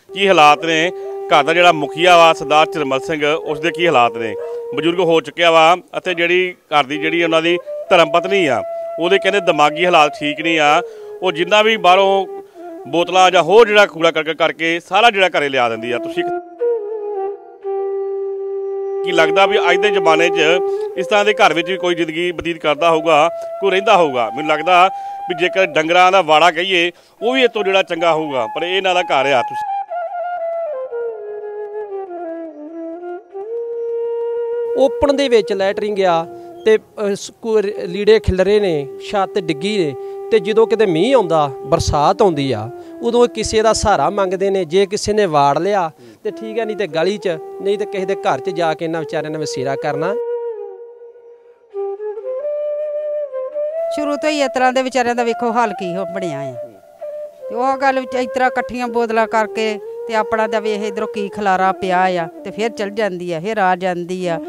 ਕੀ ਹਾਲਾਤ ਨੇ ਘਰ ਦਾ ਜਿਹੜਾ ਮੁਖੀਆ ਵਾ ਸਰਦਾਰ ਚਰਮਲ ਸਿੰਘ ਉਸਦੇ ਕੀ ਹਾਲਾਤ ਨੇ। ਬਜ਼ੁਰਗ ਹੋ ਚੁੱਕਿਆ ਵਾ ਅਤੇ ਜਿਹੜੀ ਘਰ ਦੀ ਜਿਹੜੀ ਉਹਨਾਂ ਦੀ ਧਰਮ ਪਤਨੀ ਆ ਉਹਦੇ ਕਹਿੰਦੇ ਦਿਮਾਗੀ ਹਾਲਾਤ ਠੀਕ ਨਹੀਂ ਆ। ਉਹ ਜਿੰਨਾ ਵੀ ਬਾਹਰੋਂ ਬੋਤਲਾਂ ਜਾਂ ਹੋਰ ਜਿਹੜਾ ਕੂੜਾ ਕਰਕਟ ਕਰਕੇ ਸਾਰਾ ਜਿਹੜਾ ਘਰੇ ਲਿਆ ਦਿੰਦੀ ਆ। ਤੁਸੀਂ ਕੀ ਲੱਗਦਾ ਵੀ ਅੱਜ ਦੇ ਜ਼ਮਾਨੇ 'ਚ ਇਸ ਤਰ੍ਹਾਂ ਦੇ ਘਰ ਵਿੱਚ ਵੀ ਕੋਈ ਜ਼ਿੰਦਗੀ ਬਤੀਤ ਕਰਦਾ ਹੋਊਗਾ, ਕੋਈ ਰਹਿੰਦਾ ਹੋਊਗਾ? ਮੈਨੂੰ ਲੱਗਦਾ ਵੀ ਜੇਕਰ ਡੰਗਰਾਂ ਦਾ ਵਾੜਾ ਕਹੀਏ ਉਹ ਵੀ ਇੱਥੋਂ ਜਿਹੜਾ ਚੰਗਾ ਹੋਊਗਾ, ਪਰ ਇਹ ਇਹਨਾਂ ਦਾ ਘਰ ਆ। ਤੁਸੀਂ ਓਪਨ ਦੇ ਵਿੱਚ ਲੈਟਰਿੰਗ ਆ ਤੇ ਲੀੜੇ ਖਿਲਰੇ ਨੇ, ਛੱਤ ਡਿੱਗੀ ਨੇ, ਤੇ ਜਦੋਂ ਕਿਤੇ ਮੀਂਹ ਆਉਂਦਾ ਬਰਸਾਤ ਆਉਂਦੀ ਆ ਉਦੋਂ ਕਿਸੇ ਦਾ ਸਹਾਰਾ ਮੰਗਦੇ ਨੇ। ਜੇ ਕਿਸੇ ਨੇ ਵਾੜ ਲਿਆ ਤੇ ਠੀਕ ਹੈ, ਨਹੀਂ ਤੇ ਗਲੀ 'ਚ, ਨਹੀਂ ਤੇ ਕਿਸੇ ਦੇ ਘਰ 'ਚ ਜਾ ਕੇ ਇਹਨਾਂ ਵਿਚਾਰਿਆਂ ਨੇ ਵਸੇਰਾ ਕਰਨਾ। ਸ਼ੁਰੂ ਤੋਂ ਹੀ ਇਸ ਤਰ੍ਹਾਂ ਦੇ ਵਿਚਾਰਿਆਂ ਦਾ ਵੇਖੋ ਹਾਲ ਕੀ ਬਣਿਆ ਆ। ਤੇ ਉਹ ਗੱਲ ਵਿੱਚ ਇਸ ਤਰ੍ਹਾਂ ਇਕੱਠੀਆਂ ਬੋਤਲਾਂ ਕਰਕੇ ਤੇ ਆਪਣਾ ਦਾ ਵੇਖ ਇਧਰੋਂ ਕੀ ਖਲਾਰਾ ਪਿਆ ਆ ਤੇ ਫਿਰ ਚਲ ਜਾਂਦੀ ਆ, ਫਿਰ ਆ ਜਾਂਦੀ ਆ।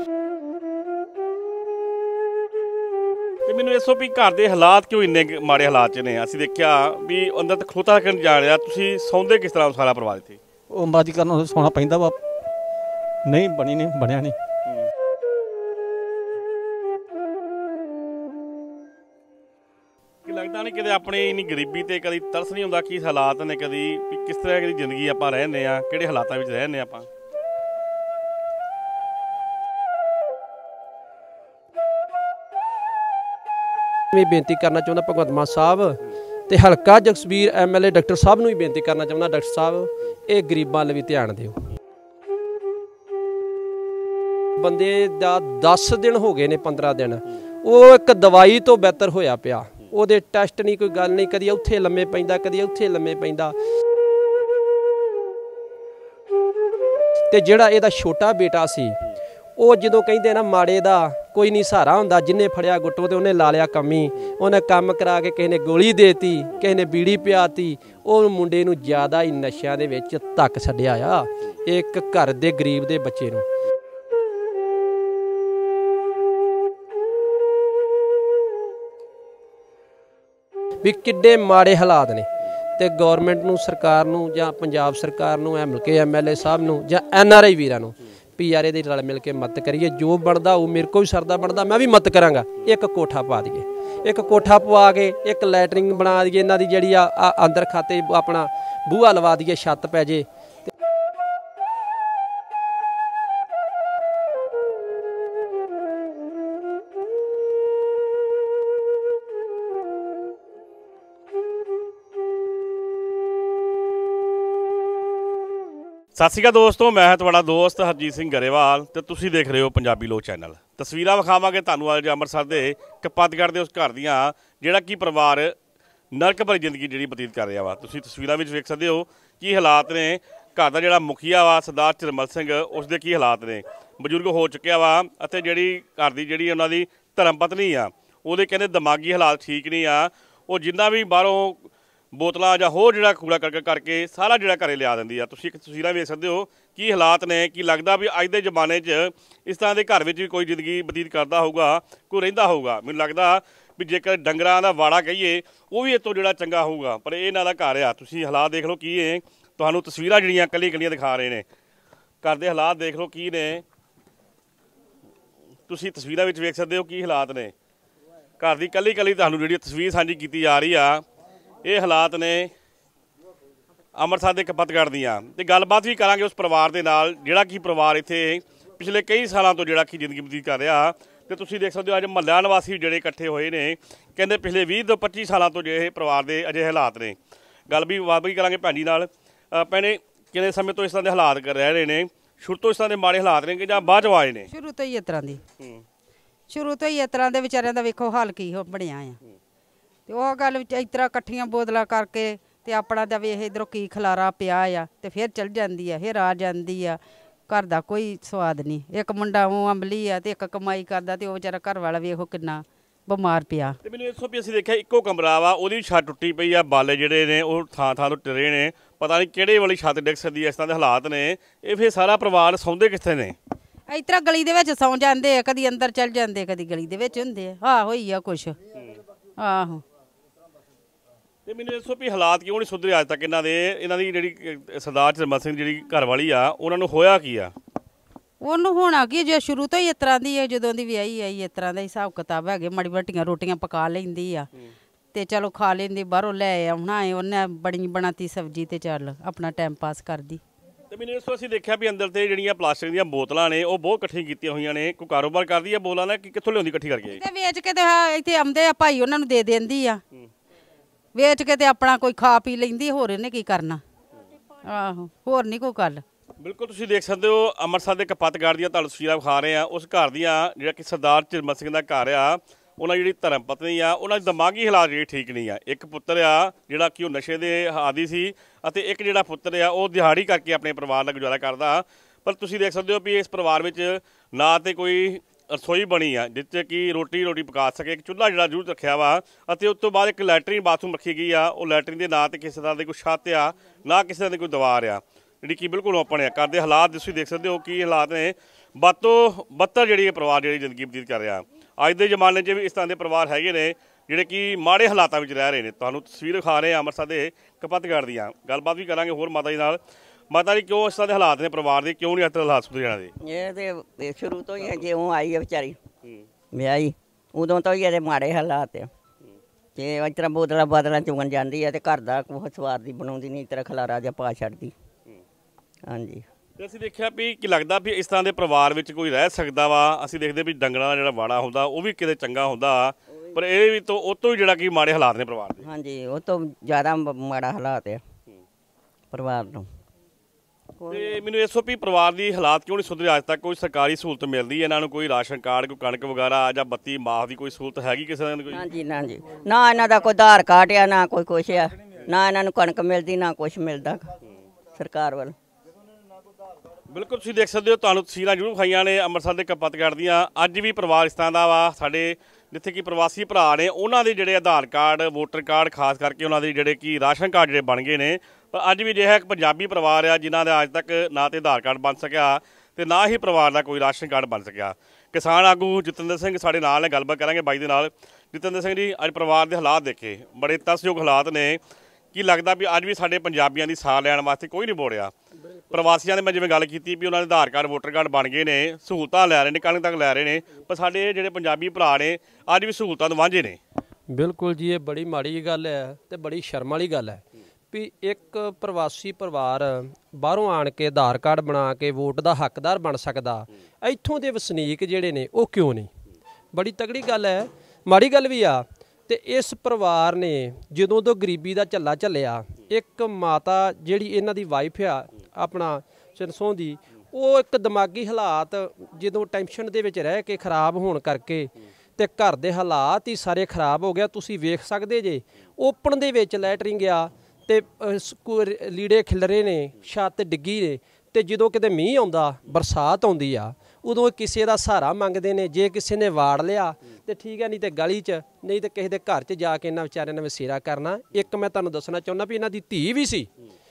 ਤੇ ਮੈਨੂੰ ਦੱਸੋ ਵੀ ਘਰ ਦੇ ਹਾਲਾਤ ਕਿਉਂ ਇੰਨੇ ਮਾੜੇ ਹਾਲਾਤ 'ਚ ਨੇ? ਅਸੀਂ ਦੇਖਿਆ ਵੀ ਅੰਦਰ ਤਾਂ ਖਲੋਤਾ ਕਰਨ ਜਾ ਰਿਹਾ। ਤੁਸੀਂ ਸੌਂਦੇ ਕਿਸ ਤਰ੍ਹਾਂ ਸਾਰਾ ਪਰਿਵਾਰ ਇੱਥੇ? ਉਹ ਮਰਜ਼ੀ ਕਰਨ ਸੌਣਾ ਪੈਂਦਾ ਵਾ, ਨਹੀਂ ਬਣੀ ਨਹੀਂ ਬਣਿਆ ਨਹੀਂ। ਕੀ ਲੱਗਦਾ ਨਹੀਂ ਕਿਤੇ ਆਪਣੀ ਇੰਨੀ ਗਰੀਬੀ ਤੇ ਕਦੀ ਤਰਸ ਨਹੀਂ ਹੁੰਦਾ? ਕੀ ਹਾਲਾਤ ਨੇ ਕਦੀ ਵੀ ਕਿਸ ਤਰ੍ਹਾਂ ਦੀ ਜ਼ਿੰਦਗੀ ਆਪਾਂ ਰਹਿੰਦੇ ਆ, ਕਿਹੜੇ ਹਾਲਾਤਾਂ ਵਿੱਚ ਰਹਿੰਦੇ ਆਪਾਂ? ਮੈਂ ਬੇਨਤੀ ਕਰਨਾ ਚਾਹੁੰਦਾ ਭਗਵੰਤ ਮਾਨ ਸਾਹਿਬ ਤੇ ਹਲਕਾ ਜਗਸਬੀਰ MLA ਡਾਕਟਰ ਸਾਹਿਬ ਨੂੰ ਵੀ ਬੇਨਤੀ ਕਰਨਾ ਚਾਹੁੰਦਾ, ਡਾਕਟਰ ਸਾਹਿਬ ਇਹ ਗਰੀਬਾਂ ਲਈ ਵੀ ਧਿਆਨ ਦਿਓ। ਬੰਦੇ ਦਾ 10 ਦਿਨ ਹੋ ਗਏ ਨੇ, 15 ਦਿਨ, ਉਹ ਇੱਕ ਦਵਾਈ ਤੋਂ ਬਿਹਤਰ ਹੋਇਆ ਪਿਆ। ਉਹਦੇ ਟੈਸਟ ਨਹੀਂ, ਕੋਈ ਗੱਲ ਨਹੀਂ, ਕਦੀ ਉੱਥੇ ਲੰਮੇ ਪੈਂਦਾ, ਕਦੀ ਉੱਥੇ ਲੰਮੇ ਪੈਂਦਾ। ਤੇ ਜਿਹੜਾ ਇਹਦਾ ਛੋਟਾ ਬੇਟਾ ਸੀ, ਉਹ ਜਦੋਂ ਕਹਿੰਦੇ ਨਾ ਮਾੜੇ ਦਾ ਕੋਈ ਨਹੀਂ ਸਹਾਰਾ ਹੁੰਦਾ, ਜਿੰਨੇ ਫੜਿਆ ਗੁੱਟੋ ਤੇ ਉਹਨੇ ਲਾ ਲਿਆ ਕੰਮੀ। ਉਹਨੇ ਕੰਮ ਕਰਾ ਕੇ ਕਿਸੇ ਨੇ ਗੋਲੀ ਦੇਤੀ, ਕਿਸੇ ਨੇ ਬੀੜੀ ਪਿਆਤੀ। ਉਹ ਮੁੰਡੇ ਨੂੰ ਜ਼ਿਆਦਾ ਹੀ ਨਸ਼ਿਆਂ ਦੇ ਵਿੱਚ ਧੱਕ ਛੱਡਿਆ ਆ, ਇੱਕ ਘਰ ਦੇ ਗਰੀਬ ਦੇ ਬੱਚੇ ਨੂੰ। ਵੀ ਕਿੱਡੇ ਮਾੜੇ ਹਾਲਾਤ ਨੇ। ਤੇ ਗੌਰਮੈਂਟ ਨੂੰ, ਸਰਕਾਰ ਨੂੰ, ਜਾਂ ਪੰਜਾਬ ਸਰਕਾਰ ਨੂੰ, ਹਲਕੇ MLA ਸਾਹਿਬ ਨੂੰ, ਜਾਂ NRI ਵੀਰਾਂ ਨੂੰ ਵੀ ਯਾਰ ਇਹਦੀ ਰਲ ਮਿਲ ਕੇ ਮਦਦ ਕਰੀਏ। ਜੋ ਬਣਦਾ ਉਹ ਮੇਰੇ ਕੋਲ ਵੀ ਸਰਦਾ ਬਣਦਾ, ਮੈਂ ਵੀ ਮਦਦ ਕਰਾਂਗਾ। ਇੱਕ ਕੋਠਾ ਪਾ ਦਈਏ, ਇੱਕ ਕੋਠਾ ਪਵਾ ਕੇ ਇੱਕ ਲੈਟਰਿੰਗ ਬਣਾ ਦਈਏ, ਇਹਨਾਂ ਦੀ ਜਿਹੜੀ ਆ ਅੰਦਰ ਖਾਤੇ ਆਪਣਾ ਬੂਹਾ ਲਵਾ ਦਈਏ, ਛੱਤ ਪੈ ਜੇ। ਸਤਿ ਸ਼੍ਰੀ ਅਕਾਲ ਦੋਸਤੋ, ਮੈਂ ਹਾਂ ਤੁਹਾਡਾ ਦੋਸਤ ਹਰਜੀਤ ਸਿੰਘ ਗਰੇਵਾਲ ਤੇ ਤੁਸੀਂ ਦੇਖ ਰਹੇ ਹੋ ਪੰਜਾਬੀ ਲੋਕ ਚੈਨਲ। ਤਸਵੀਰਾਂ ਵਿਖਾਵਾਂਗੇ ਤੁਹਾਨੂੰ ਅੱਜ ਅੰਮ੍ਰਿਤਸਰ ਦੇ ਕਪੱਤਗੜ੍ਹ ਦੇ ਉਸ ਘਰ ਦੀਆਂ, ਜਿਹੜਾ ਕਿ ਪਰਿਵਾਰ ਨਰਕ ਭਰੀ ਜ਼ਿੰਦਗੀ ਜਿਹੜੀ ਬਤੀਤ ਕਰ ਰਿਹਾ ਵਾ। ਤੁਸੀਂ ਤਸਵੀਰਾਂ ਵਿੱਚ ਵੇਖ ਸਕਦੇ ਹੋ ਕੀ ਹਾਲਾਤ ਨੇ ਘਰ ਦਾ ਜਿਹੜਾ ਮੁਖੀਆ ਵਾ ਸਰਦਾਰ ਚਰਮਲ ਸਿੰਘ ਉਸਦੇ ਕੀ ਹਾਲਾਤ ਨੇ। ਬਜ਼ੁਰਗ ਹੋ ਚੁੱਕਿਆ ਵਾ ਅਤੇ ਜਿਹੜੀ ਘਰ ਦੀ ਜਿਹੜੀ ਉਹਨਾਂ ਦੀ ਧਰਮ ਪਤਨੀ ਆ ਉਹਦੇ ਕਹਿੰਦੇ ਦਿਮਾਗੀ ਹਾਲਾਤ ਠੀਕ ਨਹੀਂ ਆ। ਉਹ ਜਿੰਨਾ ਵੀ ਬਾਹਰੋਂ ਬੋਤਲਾਂ ਜਾਂ ਹੋਰ ਜਿਹੜਾ ਕੂੜਾ ਕਰਕਟ ਕਰਕੇ ਸਾਰਾ ਜਿਹੜਾ ਘਰੇ ਲਿਆ ਦਿੰਦੀ ਆ। ਤੁਸੀਂ ਇੱਕ ਤਸਵੀਰਾਂ ਵੇਖ ਸਕਦੇ ਹੋ ਕੀ ਹਾਲਾਤ ਨੇ। ਕੀ ਲੱਗਦਾ ਵੀ ਅੱਜ ਦੇ ਜ਼ਮਾਨੇ 'ਚ ਇਸ ਤਰ੍ਹਾਂ ਦੇ ਘਰ ਵਿੱਚ ਵੀ ਕੋਈ ਜ਼ਿੰਦਗੀ ਬਤੀਤ ਕਰਦਾ ਹੋਊਗਾ, ਕੋਈ ਰਹਿੰਦਾ ਹੋਊਗਾ? ਮੈਨੂੰ ਲੱਗਦਾ ਵੀ ਜੇਕਰ ਡੰਗਰਾਂ ਦਾ ਵਾੜਾ ਕਹੀਏ ਉਹ ਵੀ ਇੱਥੋਂ ਜਿਹੜਾ ਚੰਗਾ ਹੋਊਗਾ, ਪਰ ਇਹ ਇਹਨਾਂ ਦਾ ਘਰ ਆ। ਤੁਸੀਂ ਹਾਲਾਤ ਦੇਖ ਲਓ ਕੀ ਹੈ, ਤੁਹਾਨੂੰ ਤਸਵੀਰਾਂ ਜਿਹੜੀਆਂ ਕੱਲੀਆਂ ਦਿਖਾ ਰਹੇ ਨੇ। ਘਰ ਦੇ ਹਾਲਾਤ ਦੇਖ ਲਓ ਕੀ ਨੇ, ਤੁਸੀਂ ਤਸਵੀਰਾਂ ਵਿੱਚ ਵੇਖ ਸਕਦੇ ਹੋ ਕੀ ਹਾਲਾਤ ਨੇ। ਘਰ ਦੀ ਕੱਲੀ ਤੁਹਾਨੂੰ ਜਿਹੜੀ ਤਸਵੀਰ ਸਾਂਝੀ ਕੀਤੀ ਜਾ ਰਹੀ ਆ। ਇਹ ਹਾਲਾਤ ਨੇ ਅੰਮ੍ਰਿਤਸਰ ਦੇ ਕਪੱਤਗੜ੍ਹ ਦੀਆਂ। ਤੇ ਗੱਲਬਾਤ ਵੀ ਕਰਾਂਗੇ ਉਸ ਪਰਿਵਾਰ ਦੇ ਨਾਲ ਜਿਹੜਾ ਕਿ ਪਰਿਵਾਰ ਇੱਥੇ ਪਿਛਲੇ ਕਈ ਸਾਲਾਂ ਤੋਂ ਜਿਹੜਾ ਕਿ ਜ਼ਿੰਦਗੀ ਬਤੀਤ ਕਰ ਰਿਹਾ। ਤੇ ਤੁਸੀਂ ਦੇਖ ਸਕਦੇ ਹੋ ਅੱਜ ਮਹੱਲਾ ਨਿਵਾਸੀ ਜਿਹੜੇ ਇਕੱਠੇ ਹੋਏ ਨੇ, ਕਹਿੰਦੇ ਪਿਛਲੇ 20 ਤੋਂ 25 ਸਾਲਾਂ ਤੋਂ ਜਿਹੜੇ ਪਰਿਵਾਰ ਦੇ ਅਜੇ ਹਾਲਾਤ ਨੇ। ਗੱਲ ਵੀ ਕਰਾਂਗੇ ਭੈਣ ਜੀ ਨਾਲ। ਭੈਣੇ, ਕਿੰਨੇ ਸਮੇਂ ਤੋਂ ਇਸ ਤਰ੍ਹਾਂ ਦੇ ਹਾਲਾਤ ਰਹਿ ਰਹੇ ਨੇ? ਸ਼ੁਰੂ ਤੋਂ ਇਸ ਤਰ੍ਹਾਂ ਦੇ ਮਾੜੇ ਹਾਲਾਤ ਨੇ ਕਿ ਜਾਂ ਬਾਅਦ 'ਚ ਆਏ ਨੇ? ਸ਼ੁਰੂ ਤੋਂ ਹੀ ਇਸ ਤਰ੍ਹਾਂ ਦੀ, ਸ਼ੁਰੂ ਤੋਂ ਹੀ ਇਸ ਤਰ੍ਹਾਂ ਦੇ ਵਿਚਾਰਿਆਂ ਦਾ ਵੇਖੋ ਹਾਲ ਕੀ ਬਣਿਆ ਆ। ਤੇ ਉਹ ਗੱਲ ਵਿੱਚ ਇਸ ਤਰ੍ਹਾਂ ਇਕੱਠੀਆਂ ਬੋਤਲਾਂ ਕਰਕੇ ਤੇ ਆਪਣਾ ਦਾ ਵੇਖ ਇਧਰੋਂ ਕੀ ਖਲਾਰਾ ਪਿਆ ਆ ਤੇ ਫਿਰ ਚਲ ਜਾਂਦੀ ਆ, ਫਿਰ ਆ ਜਾਂਦੀ ਆ। ਘਰ ਦਾ ਕੋਈ ਸਵਾਦ ਨਹੀਂ। ਇੱਕ ਮੁੰਡਾ ਉਹ ਅਮਲੀ ਆ ਤੇ ਇੱਕ ਕਮਾਈ ਕਰਦਾ, ਤੇ ਉਹ ਵਿਚਾਰਾ ਘਰ ਵਾਲਾ ਵੇਖੋ ਕਿੰਨਾ ਬਿਮਾਰ ਪਿਆ। ਤੇ ਮੈਨੂੰ ਇਸ ਤੋਂ ਵੀ ਅਸੀਂ ਦੇਖਿਆ ਇੱਕੋ ਕਮਰਾ ਵਾ, ਉਹਦੀ ਛੱਤ ਟੁੱਟੀ ਪਈ ਆ, ਬਾਲੇ ਜਿਹੜੇ ਨੇ ਉਹ ਥਾਂ ਤੋਂ ਟਰੇ ਨੇ, ਪਤਾ ਨਹੀਂ ਕਿਹੜੇ ਵਾਲੀ ਛੱਤ ਡਿੱਗ ਸਕਦੀ ਹੈ। ਇਸ ਤਰ੍ਹਾਂ ਦੇ ਹਾਲਾਤ ਨੇ। ਇਹ ਫਿਰ ਸਾਰਾ ਪਰਿਵਾਰ ਸੌਂਦੇ ਕਿੱਥੇ ਨੇ? ਇਸ ਤਰ੍ਹਾਂ ਗਲੀ ਦੇ ਵਿੱਚ ਸੌਂ ਜਾਂਦੇ ਆ, ਕਦੀ ਅੰਦਰ ਚਲ ਜਾਂਦੇ, ਕਦੀ ਗਲੀ ਦੇ ਵਿੱਚ ਹੁੰਦੇ ਆ। ਆਹ ਹੋਈ ਆ ਕੁਛ। ਆਹੋ ਤੇ ਮੈਨੂੰ ਦੱਸੋ ਵੀ ਹਾਲਾਤ ਕਿਉਂ ਨਹੀਂ ਸੁਧਰੇ ਅੱਜ ਤੱਕ ਇਹਨਾਂ ਦੀ ਜਿਹੜੀ ਸਰਦਾਰ ਚਰਮਤ ਸਿੰਘ ਜਿਹੜੀ ਘਰ ਵਾਲੀ ਆ ਉਹਨਾਂ ਨੂੰ ਹੋਇਆ ਕੀ ਆ? ਉਹਨੂੰ ਹੋਣਾ ਕੀ ਜੇ ਸ਼ੁਰੂ ਤੋਂ ਹੀ ਇਸ ਤਰ੍ਹਾਂ ਦੀ ਹੈ, ਜਦੋਂ ਦੀ ਵਿਆਹੀ ਆਈ ਇਸ ਤਰ੍ਹਾਂ ਦਾ ਹਿਸਾਬ ਕਿਤਾਬ ਹੈਗੇ। ਮਾੜੀ ਮੋਟੀਆਂ ਰੋਟੀਆਂ ਪਕਾ ਲੈਂਦੀ ਆ ਤੇ ਚਲੋ ਖਾ ਲੈਂਦੀ, ਬਾਹਰੋਂ ਲੈ ਆਉਣਾ ਹੈ ਉਹਨੇ ਬਣੀ ਬਣਾਤੀ ਸਬਜ਼ੀ ਤੇ ਚੱਲ ਆਪਣਾ ਟਾਈਮ ਪਾਸ ਕਰਦੀ। ਤੇ ਮੈਨੂੰ ਇਸ ਅਸੀਂ ਦੇਖਿਆ ਵੀ ਅੰਦਰ ਤੇ ਜਿਹੜੀਆਂ ਪਲਾਸਟਿਕ ਦੀਆਂ ਬੋਤਲਾਂ ਨੇ ਉਹ ਬਹੁਤ ਇਕੱਠੀਆਂ ਕੀਤੀਆਂ ਹੋਈਆਂ ਨੇ। ਕੋਈ ਕਾਰੋਬਾਰ ਕਰਦੀ ਆ ਬੋਲਾਂ ਦਾ ਕਿ ਕਿੱਥੋਂ ਲਿਆਉਂਦੀ ਇਕੱਠੀ ਕਰਕੇ? ਤੇ ਵੇਚ ਕੇ ਤੇ ਇੱਥੇ ਆਉਂਦੇ ਆ ਭਾਈ ਉਹਨਾਂ ਨੂੰ ਦੇ ਦਿੰਦੀ ਆ, ਵੇਚ ਕੇ ਤੇ ਆਪਣਾ ਕੋਈ ਖਾ ਪੀ ਲੈਂਦੀ, ਹੋਰ ਇਹਨੇ ਕੀ ਕਰਨਾ। ਆਹੋ ਹੋਰ ਨਹੀਂ ਕੋਈ ਗੱਲ। ਬਿਲਕੁਲ ਤੁਸੀਂ ਦੇਖ ਸਕਦੇ ਹੋ ਅੰਮ੍ਰਿਤਸਰ ਦੇ ਕਪੱਤਗੜ੍ਹ ਦੀਆਂ ਤੁਹਾਨੂੰ ਤਸਵੀਰਾਂ ਵਿਖਾ ਰਹੇ ਆ। ਉਸ ਘਰ ਦੀਆਂ ਜਿਹੜਾ ਕਿ ਸਰਦਾਰ ਚਰਮਤ ਸਿੰਘ ਦਾ ਘਰ ਆ, ਉਹਨਾਂ ਜਿਹੜੀ ਧਰਮ ਪਤਨੀ ਆ ਉਹਨਾਂ ਦੇ ਦਿਮਾਗੀ ਹਾਲਾਤ ਜਿਹੜੇ ਠੀਕ ਨਹੀਂ ਆ। ਇੱਕ ਪੁੱਤਰ ਆ ਜਿਹੜਾ ਕਿ ਉਹ ਨਸ਼ੇ ਦੇ ਆਦੀ ਸੀ ਅਤੇ ਇੱਕ ਜਿਹੜਾ ਪੁੱਤਰ ਆ ਉਹ ਦਿਹਾੜੀ ਕਰਕੇ ਆਪਣੇ ਪਰਿਵਾਰ ਦਾ ਗੁਜ਼ਾਰਾ ਕਰਦਾ। ਪਰ ਤੁਸੀਂ ਦੇਖ ਸਕਦੇ ਹੋ ਵੀ ਇਸ ਪਰਿਵਾਰ ਵਿੱਚ ਨਾ ਤੇ ਕੋਈ ਰਸੋਈ ਬਣੀ ਆ ਜਿੱਥੇ ਕਿ ਰੋਟੀ ਪਕਾ ਸਕੇ। ਇੱਕ ਚੁੱਲ੍ਹਾ ਜਿਹੜਾ ਜ਼ਰੂਰ ਰੱਖਿਆ ਵਾ ਅਤੇ ਉਸ ਤੋਂ ਬਾਅਦ ਇੱਕ ਲੈਟਰੀਨ ਬਾਥਰੂਮ ਰੱਖੀ ਗਈ ਆ। ਉਹ ਲੈਟਰੀਨ ਦੇ ਨਾਂ 'ਤੇ ਕਿਸੇ ਤਰ੍ਹਾਂ ਦੀ ਕੋਈ ਛੱਤ ਆ, ਨਾ ਕਿਸੇ ਤਰ੍ਹਾਂ ਦੀ ਕੋਈ ਦੀਵਾਰ ਆ, ਜਿਹੜੀ ਕਿ ਬਿਲਕੁਲ ਓਪਨ ਆ। ਘਰ ਦੇ ਹਾਲਾਤ ਤੁਸੀਂ ਦੇਖ ਸਕਦੇ ਹੋ ਕੀ ਹਾਲਾਤ ਨੇ। ਵੱਧ ਤੋਂ ਬੱਤਰ ਜਿਹੜੀ ਇਹ ਪਰਿਵਾਰ ਜਿਹੜੀ ਜ਼ਿੰਦਗੀ ਬਤੀਤ ਕਰ ਰਿਹਾ। ਅੱਜ ਦੇ ਜ਼ਮਾਨੇ 'ਚ ਵੀ ਇਸ ਤਰ੍ਹਾਂ ਦੇ ਪਰਿਵਾਰ ਹੈਗੇ ਨੇ ਜਿਹੜੇ ਕਿ ਮਾੜੇ ਹਾਲਾਤਾਂ ਵਿੱਚ ਰਹਿ ਰਹੇ ਨੇ। ਤੁਹਾਨੂੰ ਤਸਵੀਰ ਦਿਖਾ ਰਹੇ ਹਾਂ ਅੰਮ੍ਰਿਤਸਰ ਦੇ ਕਪੱਤਗੜ੍ਹ ਦੀਆਂ। ਗੱਲਬਾਤ ਵੀ ਕਰਾਂਗੇ ਹੋਰ ਮਾਤਾ ਜੀ ਨਾਲ। ਮਾਤਾ ਜੀ ਕਿਉਂ ਇਸ ਤਰ੍ਹਾਂ ਦੇ ਹਾਲਾਤ ਨੇ ਪਰਿਵਾਰ ਦੇ, ਕਿਉਂ ਨਹੀਂ ਇਸ ਤਰ੍ਹਾਂ ਹਾਲਾਤ ਸੁਧਰੇ ਜਾਣ ਦੇ? ਇਹ ਤੇ ਸ਼ੁਰੂ ਤੋਂ ਹੀ ਜਿਉਂ ਆਈ ਹੈ ਵਿਚਾਰੀ ਵਿਆਹੀ ਉਦੋਂ ਤੋਂ ਹੀ ਇਹਦੇ ਮਾੜੇ ਹਾਲਾਤ ਆ। ਤੇ ਇਸ ਤਰ੍ਹਾਂ ਬੋਤਲਾਂ ਚੁਗਣ ਜਾਂਦੀ ਹੈ ਤੇ ਘਰ ਦਾ ਕੋਈ ਸਵਾਰ ਦੀ ਬਣਾਉਂਦੀ ਨਹੀਂ, ਇਸ ਤਰ੍ਹਾਂ ਖਲਾਰਾ ਜਿਹਾ ਪਾ ਛੱਡਦੀ। ਹਾਂਜੀ ਤੇ ਅਸੀਂ ਦੇਖਿਆ ਵੀ ਕੀ ਲੱਗਦਾ ਵੀ ਇਸ ਤਰ੍ਹਾਂ ਦੇ ਪਰਿਵਾਰ ਵਿੱਚ ਕੋਈ ਰਹਿ ਸਕਦਾ ਵਾ? ਅਸੀਂ ਦੇਖਦੇ ਵੀ ਡੰਗਰਾਂ ਦਾ ਜਿਹੜਾ ਵਾੜਾ ਹੁੰਦਾ ਉਹ ਵੀ ਕਿਤੇ ਚੰਗਾ ਹੁੰਦਾ, ਪਰ ਇਹ ਵੀ ਤੋਂ ਉਹ ਤੋਂ ਹੀ ਜਿਹੜਾ ਕਿ ਮਾੜੇ ਹਾਲਾਤ ਨੇ ਪਰਿਵਾਰ ਦੇ। ਹਾਂਜੀ ਉਹ ਤੋਂ ਜ਼ਿਆਦਾ ਮਾੜਾ ਹਾਲਾਤ ਆ ਪਰਿਵਾਰ ਨੂੰ। ਤੇ ਮੈਨੂੰ ਇਸ ਵੀ ਪਰਿਵਾਰ ਦੀ ਹਾਲਾਤ ਕਿਉਂ ਨਹੀਂ ਸੁਧਰੇ ਅੱਜ ਤੱਕ? ਕੋਈ ਸਰਕਾਰੀ ਸਹੂਲਤ ਮਿਲਦੀ ਹੈ ਇਹਨਾਂ ਨੂੰ? ਕੋਈ ਰਾਸ਼ਨ ਕਾਰਡ, ਕੋਈ ਕਣਕ ਵਗੈਰਾ ਜਾਂ ਬੱਤੀ ਮਾਫ ਦੀ ਕੋਈ ਸਹੂਲਤ ਹੈਗੀ ਕਿਸੇ ਨਾਲ? ਕੋਈ ਹਾਂਜੀ ਨਾ ਜੀ ਨਾ, ਇਹਨਾਂ ਦਾ ਕੋਈ ਆਧਾਰ ਕਾਰਡ ਆ ਨਾ ਕੋਈ ਕੁਛ ਆ, ਨਾ ਇਹਨਾਂ ਨੂੰ ਕਣਕ ਮਿਲਦੀ ਨਾ ਕੁਛ ਮਿਲਦਾ ਸਰਕਾਰ ਵੱਲ। ਬਿਲਕੁਲ ਤੁਸੀਂ ਦੇਖ ਸਕਦੇ ਹੋ, ਤੁਹਾਨੂੰ ਤਸਵੀਰਾਂ ਜ਼ਰੂਰ ਵਿਖਾਈਆਂ ਨੇ ਅੰਮ੍ਰਿਤਸਰ ਦੇ ਕਪੱਤਗੜ੍ਹ ਦੀਆਂ। ਅੱਜ ਵੀ ਪਰਿਵਾਰ ਇਸ ਤਰ੍ਹਾਂ ਦਾ ਵਾ ਸਾਡੇ ਜਿੱਥੇ ਕਿ ਪ੍ਰਵਾਸੀ ਭਰਾ ਨੇ ਉਹਨਾਂ ਦੇ ਜਿਹੜੇ ਆਧਾਰ ਕਾਰਡ, ਵੋਟਰ ਕਾਰਡ, ਖਾਸ ਕਰਕੇ ਉਹਨਾਂ ਦੇ ਜਿਹੜੇ ਕਿ ਰਾਸ਼ਨ ਕਾਰਡ ਜਿਹੜੇ ਬਣ ਗਏ ਨੇ। ਪਰ ਅੱਜ ਵੀ ਅਜਿਹਾ ਇੱਕ ਪੰਜਾਬੀ ਪਰਿਵਾਰ ਆ ਜਿਨ੍ਹਾਂ ਦਾ ਅੱਜ ਤੱਕ ਨਾ ਤੇ ਆਧਾਰ ਕਾਰਡ ਬਣ ਸਕਿਆ ਤੇ ਨਾ ਹੀ ਪਰਿਵਾਰ ਦਾ ਕੋਈ ਰਾਸ਼ਨ ਕਾਰਡ ਬਣ ਸਕਿਆ। ਕਿਸਾਨ ਆਗੂ ਜਤਿੰਦਰ ਸਿੰਘ ਸਾਡੇ ਨਾਲ ਨੇ, ਗੱਲਬਾਤ ਕਰਾਂਗੇ ਬਾਈ ਦੇ ਨਾਲ। ਜਤਿੰਦਰ ਸਿੰਘ ਜੀ, ਅੱਜ ਪਰਿਵਾਰ ਦੇ ਹਾਲਾਤ ਦੇਖੇ, ਬੜੇ ਤਰਸਯੋਗ ਹਾਲਾਤ ਨੇ। ਕੀ ਲੱਗਦਾ ਵੀ ਅੱਜ ਵੀ ਸਾਡੇ ਪੰਜਾਬੀਆਂ ਦੀ ਸਾਹ ਲੈਣ ਵਾਸਤੇ ਕੋਈ ਨਹੀਂ ਬੋੜਿਆ? ਪ੍ਰਵਾਸੀਆਂ ਦੇ ਮੈਂ ਜਿਵੇਂ ਗੱਲ ਕੀਤੀ ਵੀ ਉਹਨਾਂ ਦੇ ਆਧਾਰ ਕਾਰਡ, ਵੋਟਰ ਕਾਰਡ ਬਣ ਗਏ ਨੇ, ਸਹੂਲਤਾਂ ਲੈ ਰਹੇ ਨੇ, ਕਣਕ ਤੱਕ ਲੈ ਰਹੇ ਨੇ, ਪਰ ਸਾਡੇ ਜਿਹੜੇ ਪੰਜਾਬੀ ਭਰਾ ਨੇ ਅੱਜ ਵੀ ਸਹੂਲਤਾਂ ਤੋਂ ਵਾਂਝੇ ਨੇ। ਬਿਲਕੁਲ ਜੀ, ਇਹ ਬੜੀ ਮਾੜੀ ਗੱਲ ਹੈ ਤੇ ਬੜੀ ਸ਼ਰਮ ਵਾਲੀ ਗੱਲ ਹੈ ਵੀ ਇੱਕ ਪ੍ਰਵਾਸੀ ਪਰਿਵਾਰ ਬਾਹਰੋਂ ਆਣ ਕੇ ਆਧਾਰ ਕਾਰਡ ਬਣਾ ਕੇ ਵੋਟ ਦਾ ਹੱਕਦਾਰ ਬਣ ਸਕਦਾ, ਇੱਥੋਂ ਦੇ ਵਸਨੀਕ ਜਿਹੜੇ ਨੇ ਉਹ ਕਿਉਂ ਨਹੀਂ? ਬੜੀ ਤਗੜੀ ਗੱਲ ਹੈ, ਮਾੜੀ ਗੱਲ ਵੀ ਆ। ਤੇ ਇਸ ਪਰਿਵਾਰ ਨੇ ਜਦੋਂ ਤੋਂ ਗਰੀਬੀ ਦਾ ਝੱਲਾ ਝੱਲਿਆ, ਇੱਕ ਮਾਤਾ ਜਿਹੜੀ ਇਹਨਾਂ ਦੀ ਵਾਈਫ ਆ ਆਪਣਾ ਚਰਸੋਂ ਦੀ, ਉਹ ਇੱਕ ਦਿਮਾਗੀ ਹਾਲਾਤ ਜਦੋਂ ਟੈਨਸ਼ਨ ਦੇ ਵਿੱਚ ਰਹਿ ਕੇ ਖਰਾਬ ਹੋਣ ਕਰਕੇ ਤੇ ਘਰ ਦੇ ਹਾਲਾਤ ਹੀ ਸਾਰੇ ਖਰਾਬ ਹੋ ਗਿਆ। ਤੁਸੀਂ ਵੇਖ ਸਕਦੇ ਜੇ ਓਪਨ ਦੇ ਵਿੱਚ ਲੈਟਰਿੰਗ ਆ ਤੇ ਲੀੜੇ ਖਿਲਰੇ ਨੇ, ਛੱਤ ਡਿੱਗੀ ਨੇ, ਤੇ ਜਦੋਂ ਕਿਤੇ ਮੀਂਹ ਆਉਂਦਾ, ਬਰਸਾਤ ਆਉਂਦੀ ਆ, ਉਦੋਂ ਕਿਸੇ ਦਾ ਸਹਾਰਾ ਮੰਗਦੇ ਨੇ। ਜੇ ਕਿਸੇ ਨੇ ਵਾੜ ਲਿਆ ਤੇ ਠੀਕ ਹੈ, ਨਹੀਂ ਤੇ ਗਲੀ 'ਚ, ਨਹੀਂ ਤੇ ਕਿਸੇ ਦੇ ਘਰ 'ਚ ਜਾ ਕੇ ਇਹਨਾਂ ਵਿਚਾਰਿਆਂ ਨੇ ਵਸੇਰਾ ਕਰਨਾ। ਇੱਕ ਮੈਂ ਤੁਹਾਨੂੰ ਦੱਸਣਾ ਚਾਹੁੰਦਾ ਵੀ ਇਹਨਾਂ ਦੀ ਧੀ ਵੀ ਸੀ,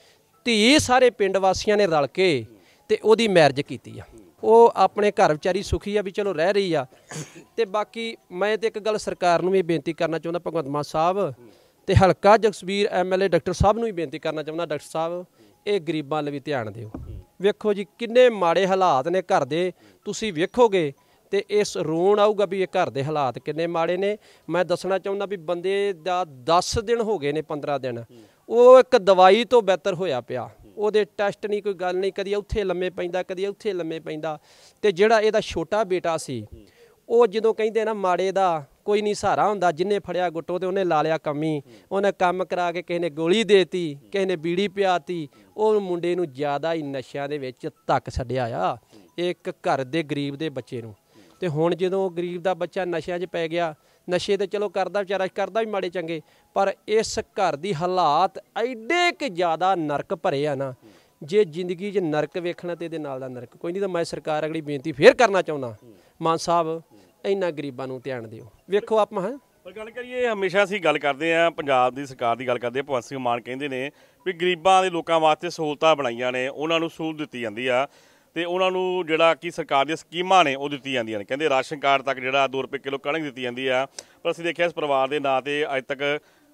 ਧੀ ਸਾਰੇ ਪਿੰਡ ਵਾਸੀਆਂ ਨੇ ਰਲ ਕੇ ਤੇ ਉਹਦੀ ਮੈਰਿਜ ਕੀਤੀ ਆ। ਉਹ ਆਪਣੇ ਘਰ ਵਿਚਾਰੀ ਸੁਖੀ ਆ ਵੀ ਚਲੋ ਰਹਿ ਰਹੀ ਆ। ਤੇ ਬਾਕੀ ਮੈਂ ਤੇ ਇੱਕ ਗੱਲ ਸਰਕਾਰ ਨੂੰ ਵੀ ਬੇਨਤੀ ਕਰਨਾ ਚਾਹੁੰਦਾ, ਭਗਵੰਤ ਮਾਨ ਸਾਹਿਬ ਤੇ ਹਲਕਾ ਜਗਸੀਰ MLA ਡਾਕਟਰ ਸਾਹਿਬ ਨੂੰ ਵੀ ਬੇਨਤੀ ਕਰਨਾ ਚਾਹੁੰਦਾ, ਡਾਕਟਰ ਸਾਹਿਬ ਇਹ ਗਰੀਬਾਂ ਲਈ ਵੀ ਧਿਆਨ ਦਿਓ। ਵੇਖੋ ਜੀ ਕਿੰਨੇ ਮਾੜੇ ਹਾਲਾਤ ਨੇ ਘਰ ਦੇ, ਤੁਸੀਂ ਵੇਖੋਗੇ ਤੇ ਇਸ ਰੋਣ ਆਊਗਾ ਵੀ ਇਹ ਘਰ ਦੇ ਹਾਲਾਤ ਕਿੰਨੇ ਮਾੜੇ ਨੇ। ਮੈਂ ਦੱਸਣਾ ਚਾਹੁੰਦਾ ਵੀ ਬੰਦੇ ਦਾ 10 ਦਿਨ ਹੋ ਗਏ ਨੇ, 15 ਦਿਨ, ਉਹ ਇੱਕ ਦਵਾਈ ਤੋਂ ਬਿਹਤਰ ਹੋਇਆ ਪਿਆ। ਉਹਦੇ ਟੈਸਟ ਨਹੀਂ, ਕੋਈ ਗੱਲ ਨਹੀਂ, ਕਦੀ ਉੱਥੇ ਲੰਮੇ ਪੈਂਦਾ, ਕਦੀ ਉੱਥੇ ਲੰਮੇ ਪੈਂਦਾ। ਤੇ ਜਿਹੜਾ ਇਹਦਾ ਛੋਟਾ ਬੇਟਾ ਸੀ, ਉਹ ਜਦੋਂ ਕਹਿੰਦੇ ਨਾ ਮਾੜੇ ਦਾ ਕੋਈ ਨਹੀਂ ਸਹਾਰਾ ਹੁੰਦਾ, ਜਿੰਨੇ ਫੜਿਆ ਗੁੱਟੋ ਤੇ ਉਹਨੇ ਲਾ ਲਿਆ ਕੰਮੀ, ਉਹਨੇ ਕੰਮ ਕਰਾ ਕੇ ਕਿਸੇ ਨੇ ਗੋਲੀ ਦੇਤੀ, ਕਿਸੇ ਨੇ ਬੀੜੀ ਪਿਆਤੀ, ਉਹ ਮੁੰਡੇ ਨੂੰ ਜ਼ਿਆਦਾ ਹੀ ਨਸ਼ਿਆਂ ਦੇ ਵਿੱਚ ਧੱਕ ਛੱਡਿਆ ਆ ਇੱਕ ਘਰ ਦੇ ਗਰੀਬ ਦੇ ਬੱਚੇ ਨੂੰ। ਤੇ ਹੁਣ ਜਦੋਂ ਗਰੀਬ ਦਾ ਬੱਚਾ ਨਸ਼ਿਆਂ 'ਚ ਪੈ ਗਿਆ, ਨਸ਼ੇ ਤੇ ਚਲੋ ਕਰਦਾ ਵਿਚਾਰਾ, ਕਰਦਾ ਵੀ ਮਾੜੇ ਚੰਗੇ, ਪਰ ਇਸ ਘਰ ਦੀ ਹਾਲਾਤ ਐਡੇ ਕਿ ਜ਼ਿਆਦਾ ਨਰਕ ਭਰੇ ਆ ਨਾ। ਜੇ ਜ਼ਿੰਦਗੀ 'ਚ ਨਰਕ ਵੇਖਣਾ ਤੇ ਇਹਦੇ ਨਾਲ ਦਾ ਨਰਕ ਕੋਈ ਨਹੀਂ। ਤਾਂ ਮੈਂ ਸਰਕਾਰ ਅਗਲੀ ਬੇਨਤੀ ਫੇਰ ਕਰਨਾ ਚਾਹੁੰਦਾ, ਮਾਨ ਸਾਹਿਬ ਇਹਨਾਂ ਗਰੀਬਾਂ ਨੂੰ ਧਿਆਨ ਦਿਓ। ਵੇਖੋ ਆਪਾਂ ਪਰ ਗੱਲ ਕਰੀਏ, ਹਮੇਸ਼ਾ ਅਸੀਂ ਗੱਲ ਕਰਦੇ ਹਾਂ ਪੰਜਾਬ ਦੀ ਸਰਕਾਰ ਦੀ ਗੱਲ ਕਰਦੇ ਹਾਂ, ਭਗਵੰਤ ਸਿੰਘ ਮਾਨ ਕਹਿੰਦੇ ਨੇ ਵੀ ਗਰੀਬਾਂ ਦੇ ਲੋਕਾਂ ਵਾਸਤੇ ਸਹੂਲਤਾਂ ਬਣਾਈਆਂ ਨੇ, ਉਹਨਾਂ ਨੂੰ ਸਹੂਲਤ ਦਿੱਤੀ ਜਾਂਦੀ ਆ ਤੇ ਉਹਨਾਂ ਨੂੰ ਜਿਹੜਾ ਕਿ ਸਰਕਾਰ ਦੀਆਂ ਸਕੀਮਾਂ ਨੇ ਉਹ ਦਿੱਤੀ ਜਾਂਦੀਆਂ ਨੇ। ਕਹਿੰਦੇ ਰਾਸ਼ਨ ਕਾਰਡ ਤੱਕ ਜਿਹੜਾ 2 ਰੁਪਏ ਕਿਲੋ ਕਣਕ ਦਿੱਤੀ ਜਾਂਦੀ ਆ। ਪਰ ਅਸੀਂ ਦੇਖਿਆ ਇਸ ਪਰਿਵਾਰ ਦੇ ਨਾਂ 'ਤੇ ਅੱਜ ਤੱਕ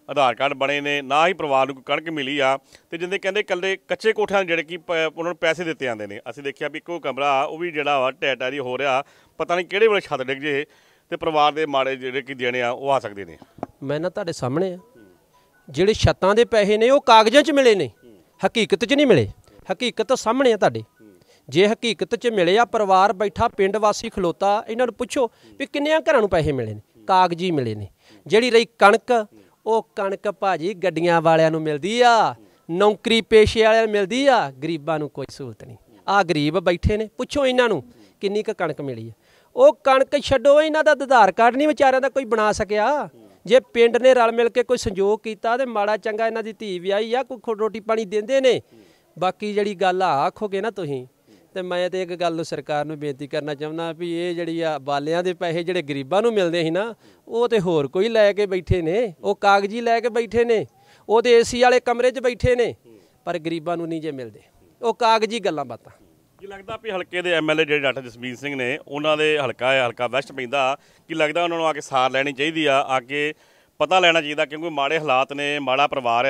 ਆਧਾਰ ਕਾਰਡ ਬਣੇ ਨੇ, ਨਾ ਹੀ ਪਰਿਵਾਰ ਨੂੰ ਕੋਈ ਕਣਕ ਮਿਲੀ ਆ। ਤੇ ਜਿੰਦੇ ਕਹਿੰਦੇ ਇਕੱਲੇ ਕੱਚੇ ਕੋਠਿਆਂ ਜਿਹੜੇ ਕਿ ਉਹਨਾਂ ਨੂੰ ਪੈਸੇ ਦਿੱਤੇ ਜਾਂਦੇ ਨੇ। ਅਸੀਂ ਦੇਖਿਆ ਵੀ ਇੱਕੋ ਕਮਰਾ ਉਹ ਵੀ ਜਿਹੜਾ ਵਾ ਢਹਿ ਢਾਰੀ ਹੋ ਰਿਹਾ, ਪਤਾ ਨਹੀਂ ਕਿਹੜੇ ਵੇਲੇ ਛੱਤ ਡਿੱਗ ਜੇ ਤੇ ਪਰਿਵਾਰ ਦੇ ਮਾੜੇ ਜਿਹੜੇ ਕਿ ਦੇਣੇ ਆ ਉਹ ਆ ਸਕਦੇ ਨੇ। ਮੈਂ ਨਾ ਤੁਹਾਡੇ ਸਾਹਮਣੇ ਆ, ਜਿਹੜੇ ਛੱਤਾਂ ਦੇ ਪੈਸੇ ਨੇ ਉਹ ਕਾਗਜ਼ਾਂ 'ਚ ਮਿਲੇ ਨੇ, ਹਕੀਕਤ 'ਚ ਨਹੀਂ ਮਿਲੇ। ਹਕੀਕਤ ਸਾਹਮਣੇ ਆ ਤੁਹਾਡੇ। ਜੇ ਹਕੀਕਤ 'ਚ ਮਿਲੇ ਆ, ਪਰਿਵਾਰ ਬੈਠਾ, ਪਿੰਡ ਵਾਸੀ ਖਲੋਤਾ, ਇਹਨਾਂ ਨੂੰ ਪੁੱਛੋ ਵੀ ਕਿੰਨਿਆਂ ਘਰਾਂ ਨੂੰ ਪੈਸੇ ਮਿਲੇ ਨੇ, ਕਾਗਜ਼ੀ ਮਿਲੇ ਨੇ। ਜਿਹੜੀ ਰਹੀ ਕਣਕ, ਉਹ ਕਣਕ ਭਾਜੀ ਗੱਡੀਆਂ ਵਾਲਿਆਂ ਨੂੰ ਮਿਲਦੀ ਆ, ਨੌਕਰੀ ਪੇਸ਼ੇ ਵਾਲਿਆਂ ਨੂੰ ਮਿਲਦੀ ਆ, ਗਰੀਬਾਂ ਨੂੰ ਕੋਈ ਸਹੂਲਤ ਨਹੀਂ। ਆਹ ਗਰੀਬ ਬੈਠੇ ਨੇ, ਪੁੱਛੋ ਇਹਨਾਂ ਨੂੰ ਕਿੰਨੀ ਕੁ ਕਣਕ ਮਿਲੀ ਆ। ਉਹ ਕਣਕ ਛੱਡੋ, ਇਹਨਾਂ ਦਾ ਆਧਾਰ ਕਾਰਡ ਨਹੀਂ ਵਿਚਾਰਿਆਂ ਦਾ ਕੋਈ ਬਣਾ ਸਕਿਆ। ਜੇ ਪਿੰਡ ਨੇ ਰਲ ਮਿਲ ਕੇ ਕੋਈ ਸੰਯੋਗ ਕੀਤਾ ਤੇ ਮਾੜਾ ਚੰਗਾ ਇਹਨਾਂ ਦੀ ਧੀ ਵਿਆਹੀ ਆ, ਕੋਈ ਰੋਟੀ ਪਾਣੀ ਦਿੰਦੇ ਨੇ। ਬਾਕੀ ਜਿਹੜੀ ਗੱਲ ਆ ਆਖੋਗੇ ਨਾ ਤੁਸੀਂ, ਤੇ ਮੈਂ ਤੇ ਇੱਕ ਗੱਲ ਸਰਕਾਰ ਨੂੰ ਬੇਨਤੀ ਕਰਨਾ ਚਾਹੁੰਦਾ ਵੀ ਇਹ ਜਿਹੜੀ ਆ ਬਾਲਿਆਂ ਦੇ ਪੈਸੇ ਜਿਹੜੇ ਗਰੀਬਾਂ ਨੂੰ ਮਿਲਦੇ ਸੀ ਨਾ, ਉਹ ਤੇ ਹੋਰ ਕੋਈ ਲੈ ਕੇ ਬੈਠੇ ਨੇ, ਉਹ ਕਾਗਜ਼ੀ ਲੈ ਕੇ ਬੈਠੇ ਨੇ, ਉਹ ਤੇ ਏਸੀ ਵਾਲੇ ਕਮਰੇ 'ਚ ਬੈਠੇ ਨੇ, ਪਰ ਗਰੀਬਾਂ ਨੂੰ ਨਹੀਂ ਜੇ ਮਿਲਦੇ, ਉਹ ਕਾਗਜ਼ੀ ਗੱਲਾਂ ਬਾਤਾਂ। ਕੀ ਲੱਗਦਾ ਵੀ ਹਲਕੇ ਦੇ ਐਮਐਲਏ ਜਿਹੜੇ ਡਾਕਟਰ ਜਸਬੀਰ ਸਿੰਘ ਨੇ, ਉਹਨਾਂ ਦੇ ਹਲਕਾ ਹੈ, ਹਲਕਾ ਵੈਸਟ ਪੈਂਦਾ, ਕੀ ਲੱਗਦਾ ਉਹਨਾਂ ਨੂੰ ਆ ਕੇ ਸਾਰ ਲੈਣੀ ਚਾਹੀਦੀ ਆ ਕੇ ਪਤਾ ਲੈਣਾ ਚਾਹੀਦਾ, ਕਿਉਂਕਿ ਮਾੜੇ ਹਾਲਾਤ ਨੇ, ਮਾੜਾ ਪਰਿਵਾਰ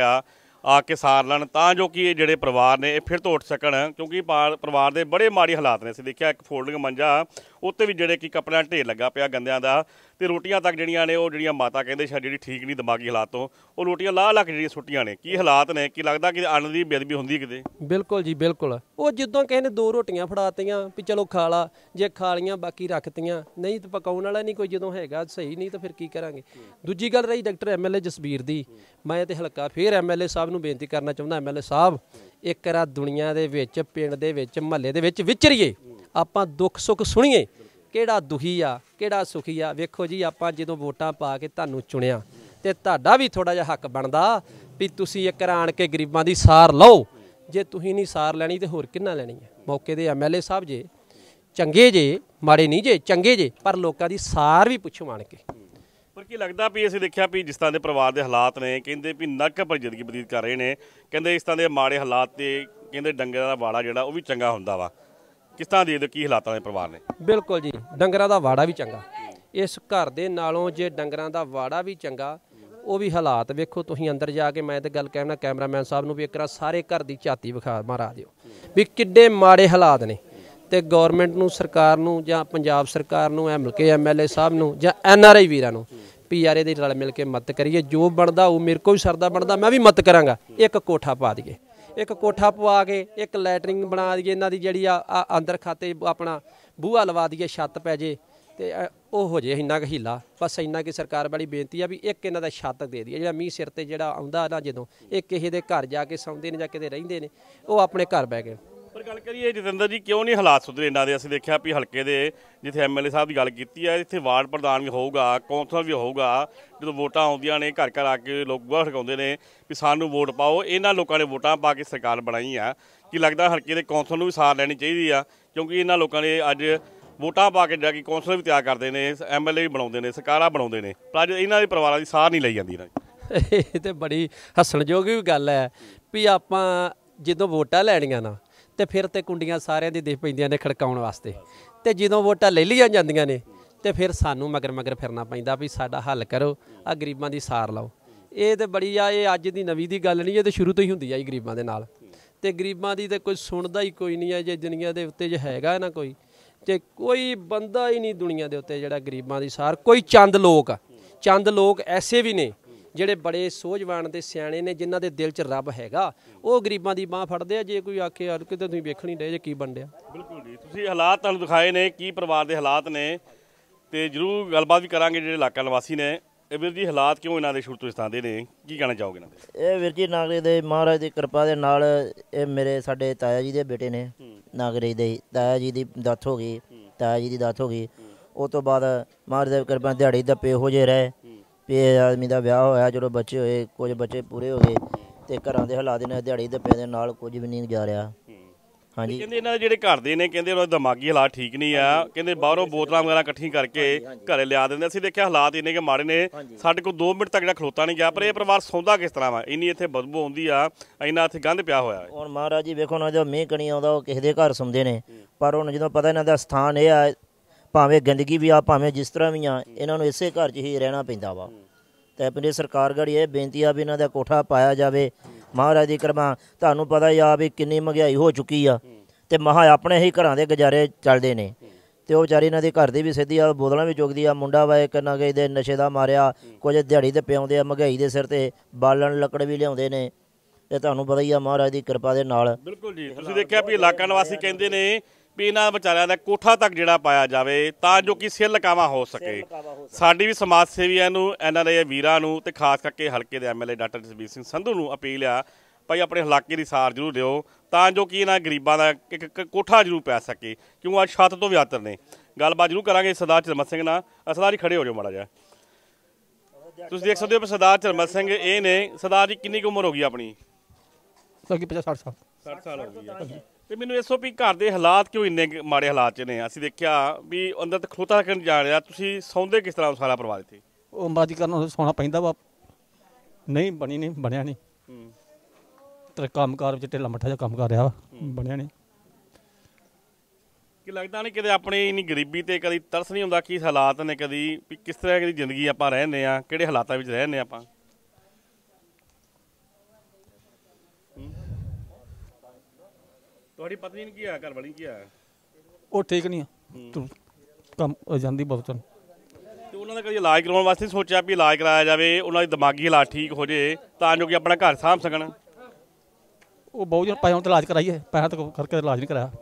ਆ ਕੇ ਸਾਰ ਲੈਣ ਤਾਂ ਜੋ ਕਿ ਇਹ ਜਿਹੜੇ ਪਰਿਵਾਰ ਨੇ ਇਹ ਫਿਰ ਤੋਂ ਉੱਠ ਸਕਣ, ਕਿਉਂਕਿ ਪਰਿਵਾਰ ਦੇ ਬੜੇ ਮਾੜੇ ਹਾਲਾਤ ਨੇ। ਅਸੀਂ ਦੇਖਿਆ ਇੱਕ ਫੋਲਡਿੰਗ ਮੰਜਾ ਉੱਤੇ ਵੀ ਜਿਹੜੇ ਕਿ ਕੱਪੜਿਆਂ ਢੇਰ ਲੱਗਾ ਪਿਆ ਗੰਦਿਆਂ ਦਾ, ਤੇ ਰੋਟੀਆਂ ਤੱਕ ਜਿਹੜੀਆਂ ਨੇ ਉਹ ਜਿਹੜੀਆਂ ਮਾਤਾ ਕਹਿੰਦੇ ਸ਼ਾਇਦ ਜਿਹੜੀ ਠੀਕ ਨਹੀਂ ਦਿਮਾਗੀ ਹਾਲਾਤ ਤੋਂ, ਉਹ ਰੋਟੀਆਂ ਲਾਹ ਕੇ ਜਿਹੜੀਆਂ ਸੁੱਟੀਆਂ ਨੇ। ਕੀ ਹਾਲਾਤ ਨੇ, ਕੀ ਲੱਗਦਾ ਕਿ ਅੰਨ ਦੀ ਬੇਅਦਬੀ ਹੁੰਦੀ ਕਿਤੇ? ਬਿਲਕੁਲ ਜੀ ਬਿਲਕੁਲ। ਉਹ ਜਿੱਦਾਂ ਕਿਸੇ ਨੇ 2 ਰੋਟੀਆਂ ਫੜਾਤੀਆਂ ਵੀ ਚਲੋ ਖਾ ਲਾ, ਜੇ ਖਾ ਲੀਆਂ ਬਾਕੀ ਰੱਖਤੀਆਂ, ਨਹੀਂ ਤਾਂ ਪਕਾਉਣ ਵਾਲਾ ਨਹੀਂ ਕੋਈ, ਜਦੋਂ ਹੈਗਾ ਸਹੀ, ਨਹੀਂ ਤਾਂ ਫਿਰ ਕੀ ਕਰਾਂਗੇ। ਦੂਜੀ ਗੱਲ ਰਹੀ ਡਾਕਟਰ ਐਮਐਲਏ ਜਸਬੀਰ ਦੀ, ਮੈਂ ਤੇ ਹਲਕਾ ਫਿਰ ਐਮਐਲਏ ਸਾਹਿਬ ਨੂੰ ਬੇਨਤੀ ਕਰਨਾ ਚਾਹੁੰਦਾ, ਐਮਐਲਏ ਸਾਹਿਬ ਇੱਕ ਰਾ ਦੁਨੀਆ ਦੇ ਵਿੱਚ, ਪਿੰਡ ਦੇ ਵਿੱਚ, ਮਹੱਲੇ ਦੇ ਵਿੱਚ ਵਿਚਰੀਏ, ਆਪਾਂ ਦੁੱਖ ਸੁੱਖ ਸੁਣੀਏ, ਕਿਹੜਾ ਦੁਖੀ ਆ ਕਿਹੜਾ ਸੁਖੀ ਆ। ਵੇਖੋ ਜੀ, ਆਪਾਂ ਜਦੋਂ ਵੋਟਾਂ ਪਾ ਕੇ ਤੁਹਾਨੂੰ ਚੁਣਿਆ ਤੇ ਤੁਹਾਡਾ ਵੀ ਥੋੜਾ ਜਿਹਾ ਹੱਕ ਬਣਦਾ ਵੀ ਤੁਸੀਂ ਇੱਕ ਰਾ ਆਣ ਕੇ ਗਰੀਬਾਂ ਦੀ ਸਾਰ ਲਓ। ਜੇ ਤੁਸੀਂ ਨਹੀਂ ਸਾਰ ਲੈਣੀ ਤੇ ਹੋਰ ਕਿੰਨਾ ਲੈਣੀ ਹੈ। ਮੌਕੇ ਦੇ ਐਮਐਲਏ ਸਾਹਿਬ ਜੇ ਚੰਗੇ ਜੇ, ਮਾੜੇ ਨਹੀਂ ਜੇ, ਚੰਗੇ ਜੇ, ਪਰ ਲੋਕਾਂ ਦੀ ਸਾਰ ਵੀ ਪੁੱਛੋ ਆਣ ਕੇ। ਪਰ ਕੀ ਲੱਗਦਾ ਵੀ ਅਸੀਂ ਦੇਖਿਆ ਵੀ ਜਿਸ ਤਰ੍ਹਾਂ ਦੇ ਪਰਿਵਾਰ ਦੇ ਹਾਲਾਤ ਨੇ, ਕਹਿੰਦੇ ਵੀ ਨਰਕ ਭਰੀ ਜ਼ਿੰਦਗੀ ਬਤੀਤ ਕਰ ਰਹੇ ਨੇ, ਕਹਿੰਦੇ ਇਸ ਤਰ੍ਹਾਂ ਦੇ ਮਾੜੇ ਹਾਲਾਤ ਤੇ ਕਹਿੰਦੇ ਡੰਗਰਾਂ ਦਾ ਵਾੜਾ ਜਿਹੜਾ ਉਹ ਵੀ ਚੰਗਾ ਹੁੰਦਾ ਵਾ। ਕਿਸ ਤਰ੍ਹਾਂ ਦੇ ਕੀ ਹਾਲਾਤਾਂ ਦੇ ਪਰਿਵਾਰ ਨੇ? ਬਿਲਕੁਲ ਜੀ, ਡੰਗਰਾਂ ਦਾ ਵਾੜਾ ਵੀ ਚੰਗਾ, ਇਸ ਘਰ ਦੇ ਨਾਲੋਂ ਜੇ ਡੰਗਰਾਂ ਦਾ ਵਾੜਾ ਵੀ ਚੰਗਾ। ਉਹ ਵੀ ਹਾਲਾਤ ਵੇਖੋ ਤੁਸੀਂ ਅੰਦਰ ਜਾ ਕੇ। ਮੈਂ ਤਾਂ ਗੱਲ ਕਹਿਣਾ ਕੈਮਰਾਮੈਨ ਸਾਹਿਬ ਨੂੰ ਵੀ ਇੱਕ ਵਾਰ ਸਾਰੇ ਘਰ ਦੀ ਝਾਤੀ ਵਿਖਾ ਮਾਰਾ ਦਿਓ ਵੀ ਕਿੱਡੇ ਮਾੜੇ ਹਾਲਾਤ ਨੇ। ਤੇ ਗੌਰਮੈਂਟ ਨੂੰ, ਸਰਕਾਰ ਨੂੰ, ਜਾਂ ਪੰਜਾਬ ਸਰਕਾਰ ਨੂੰ, ਐਮਐਲਏ ਸਾਹਿਬ ਨੂੰ, ਜਾਂ ਐਨਆਰਆਈ ਵੀਰਾਂ ਨੂੰ ਵੀ ਯਾਰ ਇਹਦੀ ਰਲ ਮਿਲ ਕੇ ਮਦਦ ਕਰੀਏ। ਜੋ ਬਣਦਾ ਉਹ ਮੇਰੇ ਕੋਲ ਵੀ ਸਰਦਾ ਬਣਦਾ, ਮੈਂ ਵੀ ਮਦਦ ਕਰਾਂਗਾ। ਇੱਕ ਕੋਠਾ ਪਾ ਦਈਏ, ਇੱਕ ਕੋਠਾ ਪਵਾ ਕੇ ਇੱਕ ਲੈਟਰਿੰਗ ਬਣਾ ਦਈਏ, ਇਹਨਾਂ ਦੀ ਜਿਹੜੀ ਆ ਅੰਦਰ ਖਾਤੇ ਆਪਣਾ ਬੂਹਾ ਲਵਾ ਦਈਏ, ਛੱਤ ਪੈ ਜੇ ਤੇ ਉਹ ਹੋ ਜੇ ਇੰਨਾ ਕੁ ਹੀਲਾ। ਬਸ ਇੰਨਾ ਕਿ ਸਰਕਾਰ ਵਾਲੀ ਬੇਨਤੀ ਆ ਵੀ ਇੱਕ ਇਹਨਾਂ ਦਾ ਛੱਤ ਦੇ ਦਈਏ, ਜਿਹੜਾ ਮੀਂਹ ਸਿਰ ਤੇ ਜਿਹੜਾ ਆਉਂਦਾ ਨਾ, ਜਦੋਂ ਇਹ ਕਿਸੇ ਦੇ ਘਰ ਜਾ ਕੇ ਸੌਂਦੇ ਨੇ ਜਾਂ ਕਿਤੇ ਰਹਿੰਦੇ ਨੇ, ਉਹ ਆਪਣੇ ਘਰ ਬਹਿ ਗਏ। ਪਰ ਗੱਲ ਕਰੀਏ ਜਤਿੰਦਰ ਜੀ, ਕਿਉਂ ਨਹੀਂ ਹਾਲਾਤ ਸੁਧਰੇ ਇਹਨਾਂ ਦੇ? ਅਸੀਂ ਦੇਖਿਆ ਵੀ ਹਲਕੇ ਦੇ ਜਿੱਥੇ ਐਮਐਲਏ ਸਾਹਿਬ ਦੀ ਗੱਲ ਕੀਤੀ ਹੈ, ਇੱਥੇ ਵਾਰਡ ਪ੍ਰਧਾਨ ਵੀ ਹੋਊਗਾ, ਕੌਂਸਲਰ ਵੀ ਹੋਊਗਾ। ਜਦੋਂ ਵੋਟਾਂ ਆਉਂਦੀਆਂ ਨੇ, ਘਰ ਘਰ ਆ ਕੇ ਲੋਕ ਬੂਹਾ ਖੜਕਾਉਂਦੇ ਨੇ ਵੀ ਸਾਨੂੰ ਵੋਟ ਪਾਓ। ਇਹਨਾਂ ਲੋਕਾਂ ਨੇ ਵੋਟਾਂ ਪਾ ਕੇ ਸਰਕਾਰ ਬਣਾਈ ਆ। ਕੀ ਲੱਗਦਾ ਹਲਕੇ ਦੇ ਕੌਂਸਲਰ ਨੂੰ ਵੀ ਸਾਰ ਲੈਣੀ ਚਾਹੀਦੀ ਆ? ਕਿਉਂਕਿ ਇਹਨਾਂ ਲੋਕਾਂ ਨੇ ਅੱਜ ਵੋਟਾਂ ਪਾ ਕੇ ਜਾ ਕੇ ਕੌਂਸਲਰ ਵੀ ਤਿਆਰ ਕਰਦੇ ਨੇ, ਐਮਐਲਏ ਵੀ ਬਣਾਉਂਦੇ ਨੇ, ਸਰਕਾਰਾਂ ਬਣਾਉਂਦੇ ਨੇ, ਪਰ ਅੱਜ ਇਹਨਾਂ ਦੇ ਪਰਿਵਾਰਾਂ ਦੀ ਸਾਰ ਨਹੀਂ ਲਈ ਜਾਂਦੀ ਇਹਨਾਂ ਦੀ। ਇਹ ਤੇ ਬੜੀ ਹੱਸਣਯੋਗ ਵੀ ਗੱਲ ਹੈ ਵੀ ਆਪਾਂ ਜਦੋਂ ਵੋਟਾਂ ਲੈਣੀਆਂ ਨਾ ਤੇ ਫਿਰ ਤੇ ਕੁੰਡੀਆਂ ਸਾਰਿਆਂ ਦੀ ਦੇਖ ਪੈਂਦੀਆਂ ਨੇ ਖੜਕਾਉਣ ਵਾਸਤੇ, ਤੇ ਜਦੋਂ ਵੋਟਾਂ ਲੈ ਲਈਆਂ ਜਾਂਦੀਆਂ ਨੇ ਤੇ ਫਿਰ ਸਾਨੂੰ ਮਗਰ ਫਿਰਨਾ ਪੈਂਦਾ ਵੀ ਸਾਡਾ ਹੱਲ ਕਰੋ, ਆ ਗਰੀਬਾਂ ਦੀ ਸਾਰ ਲਓ। ਇਹ ਤੇ ਬੜੀ ਆ, ਇਹ ਅੱਜ ਦੀ ਨਵੀਂ ਦੀ ਗੱਲ ਨਹੀਂ, ਇਹ ਤੇ ਸ਼ੁਰੂ ਤੋਂ ਹੀ ਹੁੰਦੀ ਆਈ ਗਰੀਬਾਂ ਦੇ ਨਾਲ। ਤੇ ਗਰੀਬਾਂ ਦੀ ਤੇ ਕੋਈ ਸੁਣਦਾ ਹੀ ਕੋਈ ਨਹੀਂ ਹੈ। ਜੇ ਦੁਨੀਆ ਦੇ ਉੱਤੇ ਜੇ ਹੈਗਾ ਨਾ ਕੋਈ, ਤੇ ਕੋਈ ਬੰਦਾ ਹੀ ਨਹੀਂ ਦੁਨੀਆ ਦੇ ਉੱਤੇ ਜਿਹੜਾ ਗਰੀਬਾਂ ਦੀ ਸਾਰ। ਕੋਈ ਚੰਦ ਲੋਕ ਐਸੇ ਵੀ ਨੇ ਜਿਹੜੇ ਬੜੇ ਸੋਝਵਾਨ ਤੇ ਸਿਆਣੇ ਨੇ, ਜਿਨ੍ਹਾਂ ਦੇ ਦਿਲ 'ਚ ਰੱਬ ਹੈਗਾ, ਉਹ ਗਰੀਬਾਂ ਦੀ ਬਾਂਹ ਫੜਦੇ ਆ। ਜੇ ਕੋਈ ਆਖੇ ਯਾਰ ਕਿਤੇ ਤੁਸੀਂ ਵੇਖਣੀ ਡੇ ਜੇ ਕੀ ਬਣਿਆ। ਬਿਲਕੁਲ ਜੀ, ਤੁਸੀਂ ਹਾਲਾਤ ਤੁਹਾਨੂੰ ਦਿਖਾਏ ਨੇ, ਕੀ ਪਰਿਵਾਰ ਦੇ ਹਾਲਾਤ ਨੇ, ਤੇ ਜ਼ਰੂਰ ਗੱਲਬਾਤ ਵੀ ਕਰਾਂਗੇ ਜਿਹੜੇ ਇਲਾਕਾ ਨਿਵਾਸੀ ਨੇ। ਇਹ ਵੀਰ ਜੀ, ਹਾਲਾਤ ਕਿਉਂ ਇਹਨਾਂ ਦੇ ਸ਼ੁਰੂ ਤੋਂ ਇਸ ਤਰ੍ਹਾਂ ਦੇ ਨੇ, ਕੀ ਕਹਿਣਾ ਚਾਹੋਗੇ ਇਹਨਾਂ ਦੇ? ਇਹ ਵੀਰ ਜੀ ਨਾਗਰੇ ਦੇ ਮਹਾਰਾਜ ਦੀ ਕਿਰਪਾ ਦੇ ਨਾਲ, ਇਹ ਸਾਡੇ ਤਾਇਆ ਜੀ ਦੇ ਬੇਟੇ ਨੇ, ਨਾਗਰੇ ਦੇ ਤਾਇਆ ਜੀ ਦੀ ਡੈਥ ਹੋ ਗਈ। ਉਸ ਤੋਂ ਬਾਅਦ ਮਹਾਰਾਜ ਦੀ ਕਿਰਪਾ ਦਿਹਾੜੀ ਦੱਪੇ ਇਹੋ ਜਿਹੇ ਰਹੇ ਵੀ ਇਹ ਆਦਮੀ ਦਾ ਵਿਆਹ ਹੋਇਆ, ਜਦੋਂ ਬੱਚੇ ਹੋਏ, ਕੁਝ ਬੱਚੇ ਪੂਰੇ ਹੋ ਗਏ, ਤੇ ਘਰਾਂ ਦੇ ਹਾਲਾਤ ਨੇ ਦਿਹਾੜੀ ਦੱਪੇ ਦੇ ਨਾਲ ਕੁਝ ਵੀ ਨਹੀਂ ਜਾ ਰਿਹਾ। ਹਾਂਜੀ, ਕਹਿੰਦੇ ਇਹਨਾਂ ਦੇ ਜਿਹੜੇ ਘਰ ਦੇ ਨੇ, ਕਹਿੰਦੇ ਉਹਨਾਂ ਦੇ ਦਿਮਾਗੀ ਹਾਲਾਤ ਠੀਕ ਨਹੀਂ ਆ। ਕਹਿੰਦੇ ਬਾਹਰੋਂ ਬੋਤਲਾਂ ਵਗੈਰਾ ਇਕੱਠੀਆਂ ਕਰਕੇ ਘਰੇ ਲਿਆ ਦਿੰਦੇ। ਅਸੀਂ ਦੇਖਿਆ ਹਾਲਾਤ ਇੰਨੇ ਕਿ ਮਾੜੇ ਨੇ, ਸਾਡੇ ਕੋਲ 2 ਮਿੰਟ ਤੱਕ ਜਿਹੜਾ ਖਲੋਤਾ ਨਹੀਂ ਗਿਆ। ਪਰ ਇਹ ਪਰਿਵਾਰ ਸੌਂਦਾ ਕਿਸ ਤਰ੍ਹਾਂ ਵਾ? ਇੰਨੀ ਇੱਥੇ ਬਦਬੂ ਆਉਂਦੀ ਆ, ਇੰਨਾ ਇੱਥੇ ਗੰਦ ਪਿਆ ਹੋਇਆ ਹੈ। ਹੁਣ ਮਹਾਰਾਜ ਜੀ ਵੇਖੋ ਨਾ, ਜਦੋਂ ਮੀਂਹ ਕਣੀ ਆਉਂਦਾ ਉਹ ਕਿਸੇ ਦੇ ਘਰ ਸੌਂਦੇ ਨੇ, ਪਰ ਹੁਣ ਜਦੋਂ ਪਤਾ ਇਹਨਾਂ ਦਾ ਸਥਾਨ ਇਹ ਆ, ਭਾਵੇਂ ਗੰਦਗੀ ਵੀ ਆ, ਭਾਵੇਂ ਜਿਸ ਤਰ੍ਹਾਂ ਵੀ ਆ, ਇਹਨਾਂ ਨੂੰ ਇਸੇ ਘਰ 'ਚ ਹੀ ਰਹਿਣਾ ਪੈਂਦਾ ਵਾ। ਤੇ ਆਪਣੀ ਸਰਕਾਰ ਗੜੀ ਇਹ ਬੇਨਤੀ ਆ ਵੀ ਇਹਨਾਂ ਦਾ ਕੋਠਾ ਪਾਇਆ ਜਾਵੇ। ਮਹਾਰਾਜ ਦੀ ਕਿਰਪਾ ਤੁਹਾਨੂੰ ਪਤਾ ਹੀ ਆ ਵੀ ਕਿੰਨੀ ਮਹਿੰਗਾਈ ਹੋ ਚੁੱਕੀ ਆ ਤੇ ਮਹਾ ਆਪਣੇ ਹੀ ਘਰਾਂ ਦੇ ਗੁਜ਼ਾਰੇ ਚੱਲਦੇ ਨੇ ਤੇ ਉਹ ਵਿਚਾਰੀ ਇਹਨਾਂ ਦੀ ਘਰ ਦੀ ਵੀ ਸਿੱਧੀ ਆ, ਬੋਤਲਾਂ ਵੀ ਚੁੱਕਦੀ ਆ। ਮੁੰਡਾ ਵਾ ਇੱਕ ਨਾ ਕਿਸੇ ਦੇ ਨਸ਼ੇ ਦਾ ਮਾਰਿਆ, ਕੁਝ ਦਿਹਾੜੀ ਤੇ ਪਿਆਉਂਦੇ ਆ, ਮਹਿੰਗਾਈ ਦੇ ਸਿਰ ਤੇ ਬਾਲਣ ਲੱਕੜ ਵੀ ਲਿਆਉਂਦੇ ਨੇ ਤੇ ਤੁਹਾਨੂੰ ਪਤਾ ਹੀ ਆ ਮਹਾਰਾਜ ਦੀ ਕਿਰਪਾ ਦੇ ਨਾਲ। ਬਿਲਕੁਲ ਜੀ, ਤੁਸੀਂ ਦੇਖਿਆ ਵੀ ਇਲਾਕਾ ਨਿਵਾਸੀ ਕਹਿੰਦੇ ਨੇ ਵੀ ਇਹਨਾਂ ਵਿਚਾਰਿਆਂ ਦਾ ਕੋਠਾ ਤੱਕ ਜਿਹੜਾ ਪਾਇਆ ਜਾਵੇ ਤਾਂ ਜੋ ਕਿ ਸਿਰ ਲਕਾਵਾ ਹੋ ਸਕੇ। ਸਾਡੀ ਵੀ ਸਮਾਜ ਸੇਵੀਆਂ ਨੂੰ, NRI ਵੀਰਾਂ ਨੂੰ ਤੇ ਖਾਸ ਕਰਕੇ ਹਲਕੇ ਦੇ MLA ਡਾਕਟਰ ਜਸਬੀਰ ਸਿੰਘ ਸੰਧੂ ਨੂੰ ਅਪੀਲ ਆ ਭਾਈ ਆਪਣੇ ਇਲਾਕੇ ਦੀ ਸਾਰ ਜ਼ਰੂਰ ਦਿਓ ਤਾਂ ਜੋ ਕਿ ਇਹਨਾਂ ਗਰੀਬਾਂ ਦਾ ਇੱਕ ਕੋਠਾ ਜ਼ਰੂਰ ਪੈ ਸਕੇ, ਕਿਉਂ ਅੱਜ ਛੱਤ ਤੋਂ ਵੀ ਆਤਰ ਨੇ। ਗੱਲਬਾਤ ਜ਼ਰੂਰ ਕਰਾਂਗੇ ਸਰਦਾਰ ਚਰਮਤ ਸਿੰਘ ਨਾਲ। ਸਰਦਾਰ ਜੀ ਖੜੇ ਹੋ ਜਾਓ ਮਾੜਾ ਜਿਹਾ। ਤੁਸੀਂ ਦੇਖ ਸਕਦੇ ਹੋ ਸਰਦਾਰ ਚਰਮਤ ਸਿੰਘ ਇਹ ਨੇ। ਸਰਦਾਰ ਜੀ ਕਿੰਨੀ ਕੁ ਉਮਰ ਹੋ ਗਈ ਆਪਣੀ? 50 60 ਸਾਲ 60 ਸਾਲ ਹੋ ਗਈ ਹੈ। ਤੇ ਮੈਨੂੰ ਦੱਸੋ ਵੀ ਘਰ ਦੇ ਹਾਲਾਤ ਕਿਉਂ ਇੰਨੇ ਮਾੜੇ ਹਾਲਾਤ 'ਚ ਨੇ? ਅਸੀਂ ਦੇਖਿਆ ਵੀ ਅੰਦਰ ਤਾਂ ਖਲੋਤਾ ਕਰਨ ਜਾ ਰਿਹਾ, ਤੁਸੀਂ ਸੌਂਦੇ ਕਿਸ ਤਰ੍ਹਾਂ ਸਾਰਾ ਪਰਿਵਾਰ ਇੱਥੇ? ਉਹ ਅੰਬਾਜੀ ਕਰਨ ਸੋਣਾ ਪੈਂਦਾ ਵਾ, ਨਹੀਂ ਬਣੀ ਨਹੀਂ, ਬਣਿਆ ਨਹੀਂ। ਤੇ ਕੰਮਕਾਰ ਵਿੱਚ ਢਿੱਲਾ ਮੱਠਾ ਜਿਹਾ ਕੰਮ ਕਰ ਰਿਹਾ ਵਾ, ਬਣਿਆ ਨਹੀਂ। ਕਿ ਲੱਗਦਾ ਨਹੀਂ ਕਿਤੇ ਆਪਣੀ ਇੰਨੀ ਗਰੀਬੀ ਤੇ ਕਦੀ ਤਰਸ ਨਹੀਂ ਹੁੰਦਾ? ਕੀ ਹਾਲਾਤ ਨੇ ਕਦੀ ਵੀ ਕਿਸ ਤਰ੍ਹਾਂ ਦੀ ਜ਼ਿੰਦਗੀ ਆਪਾਂ ਰਹਿੰਦੇ ਆ, ਕਿਹੜੇ ਹਾਲਾਤਾਂ ਵਿੱਚ ਰਹਿੰਦੇ ਆਪਾਂ? ਤੁਹਾਡੀ ਪਤਨੀ ਨੇ ਕੀ ਆ, ਘਰ ਵਾਲੀ ਕੀ ਆ? ਉਹ ਠੀਕ ਨਹੀਂ ਆ, ਤੂੰ ਕੰਮ ਜਾਂਦੀ ਬਹੁਤ। ਤੇ ਉਹਨਾਂ ਦਾ ਕਦੀ ਇਲਾਜ ਕਰਵਾਉਣ ਵਾਸਤੇ ਸੋਚਿਆ ਵੀ ਇਲਾਜ ਕਰਾਇਆ ਜਾਵੇ, ਉਹਨਾਂ ਦੀ ਦਿਮਾਗੀ ਹਾਲਾਤ ਠੀਕ ਹੋ ਜੇ ਤਾਂ ਜੋ ਕਿ ਆਪਣਾ ਘਰ ਸਾਂਭ ਸਕਣ? ਉਹ ਬਹੁਤ ਜਨ ਪੈਸੇ ਤੇ ਇਲਾਜ ਕਰਾਈਏ, ਪੈਸਾ ਤਾਂ ਕਰਕੇ ਇਲਾਜ ਨਹੀਂ ਕਰਾਇਆ।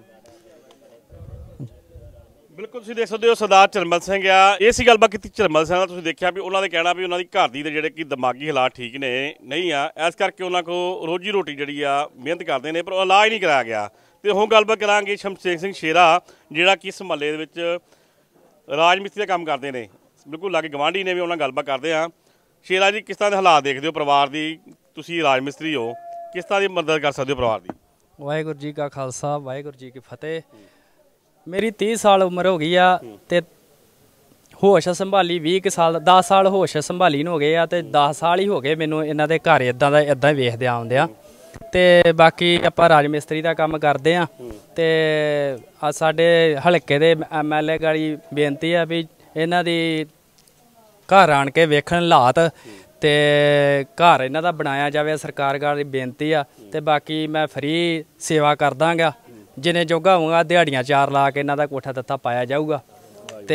ਬਿਲਕੁਲ ਤੁਸੀਂ ਦੇਖ ਸਕਦੇ ਹੋ ਸਰਦਾਰ ਚਰਮਤ ਸਿੰਘ ਆ। ਇਹ ਸੀ ਗੱਲਬਾਤ ਕੀਤੀ ਚਰਮਤ ਸਿੰਘ ਨਾਲ। ਤੁਸੀਂ ਦੇਖਿਆ ਵੀ ਉਹਨਾਂ ਦੇ ਕਹਿਣਾ ਵੀ ਉਹਨਾਂ ਦੀ ਘਰ ਦੀ ਦੇ ਜਿਹੜੇ ਕਿ ਦਿਮਾਗੀ ਹਾਲਾਤ ਠੀਕ ਨੇ ਨਹੀਂ ਆ, ਇਸ ਕਰਕੇ ਉਹਨਾਂ ਕੋਲ ਰੋਜੀ ਰੋਟੀ ਜਿਹੜੀ ਆ ਮਿਹਨਤ ਕਰਦੇ ਨੇ, ਪਰ ਇਲਾਜ ਨਹੀਂ ਕਰਾਇਆ ਗਿਆ। ਤੇ ਹੁਣ ਗੱਲਬਾਤ ਕਰਾਂਗੇ ਸ਼ਮਸ਼ੇਰ ਸਿੰਘ ਸ਼ੇਰਾ, ਜਿਹੜਾ ਕਿ ਇਸ ਮਹੱਲੇ ਦੇ ਵਿੱਚ ਰਾਜ ਮਿਸਤਰੀ ਦਾ ਕੰਮ ਕਰਦੇ ਨੇ। ਬਿਲਕੁਲ ਲਾਗੇ ਗਵਾਂਢੀ ਨੇ ਵੀ, ਉਹਨਾਂ ਨਾਲ ਗੱਲਬਾਤ ਕਰਦੇ ਆ। ਸ਼ੇਰਾ ਜੀ, ਕਿਸ ਤਰ੍ਹਾਂ ਦੇ ਹਾਲਾਤ ਦੇਖਦੇ ਹੋ ਪਰਿਵਾਰ ਦੀ? ਤੁਸੀਂ ਰਾਜ ਮਿਸਤਰੀ ਹੋ, ਕਿਸ ਤਰ੍ਹਾਂ ਦੀ ਮਦਦ ਕਰ ਸਕਦੇ ਹੋ ਪਰਿਵਾਰ ਦੀ? ਵਾਹਿਗੁਰੂ ਜੀ ਕਾ ਖਾਲਸਾ, ਵਾਹਿਗੁਰੂ ਜੀ ਕੀ ਫਤਿਹ। ਮੇਰੀ 30 ਸਾਲ ਉਮਰ ਹੋ ਗਈ ਆ ਤੇ ਹੋਸ਼ ਸੰਭਾਲੀ 20 ਸਾਲ, 10 ਸਾਲ ਹੋਸ਼ ਸੰਭਾਲੀ ਨੂੰ ਹੋ ਗਏ ਆ ਤੇ 10 ਸਾਲ ਹੀ ਹੋ ਗਏ ਮੈਨੂੰ ਇਹਨਾਂ ਦੇ ਘਰ ਇਦਾਂ ਹੀ ਵੇਖਦੇ ਆਉਂਦੇ ਆ। ਤੇ ਬਾਕੀ ਆਪਾਂ ਰਾਜ ਮਿਸਤਰੀ ਦਾ ਕੰਮ ਕਰਦੇ ਆ ਤੇ ਆ ਸਾਡੇ ਹਲਕੇ ਦੇ MLA ਗਾੜੀ ਬੇਨਤੀ ਆ ਵੀ ਇਹਨਾਂ ਦੀ ਘਰ ਆਣ ਕੇ ਵੇਖਣ ਹਾਲਾਤ ਤੇ ਘਰ ਇਹਨਾਂ ਦਾ ਬਣਾਇਆ ਜਾਵੇ, ਸਰਕਾਰ ਗਾੜੀ ਬੇਨਤੀ ਆ। ਤੇ ਬਾਕੀ ਮੈਂ ਫਰੀ ਸੇਵਾ ਕਰ ਦਾਂਗਾ, ਜਿੰਨੇ ਜੋਗਾ ਹੋਊਗਾ ਦਿਹਾੜੀਆਂ 4 ਲਾ ਕੇ ਇਹਨਾਂ ਦਾ ਕੋਠਾ ਦਿੱਤਾ ਪਾਇਆ ਜਾਊਗਾ ਤੇ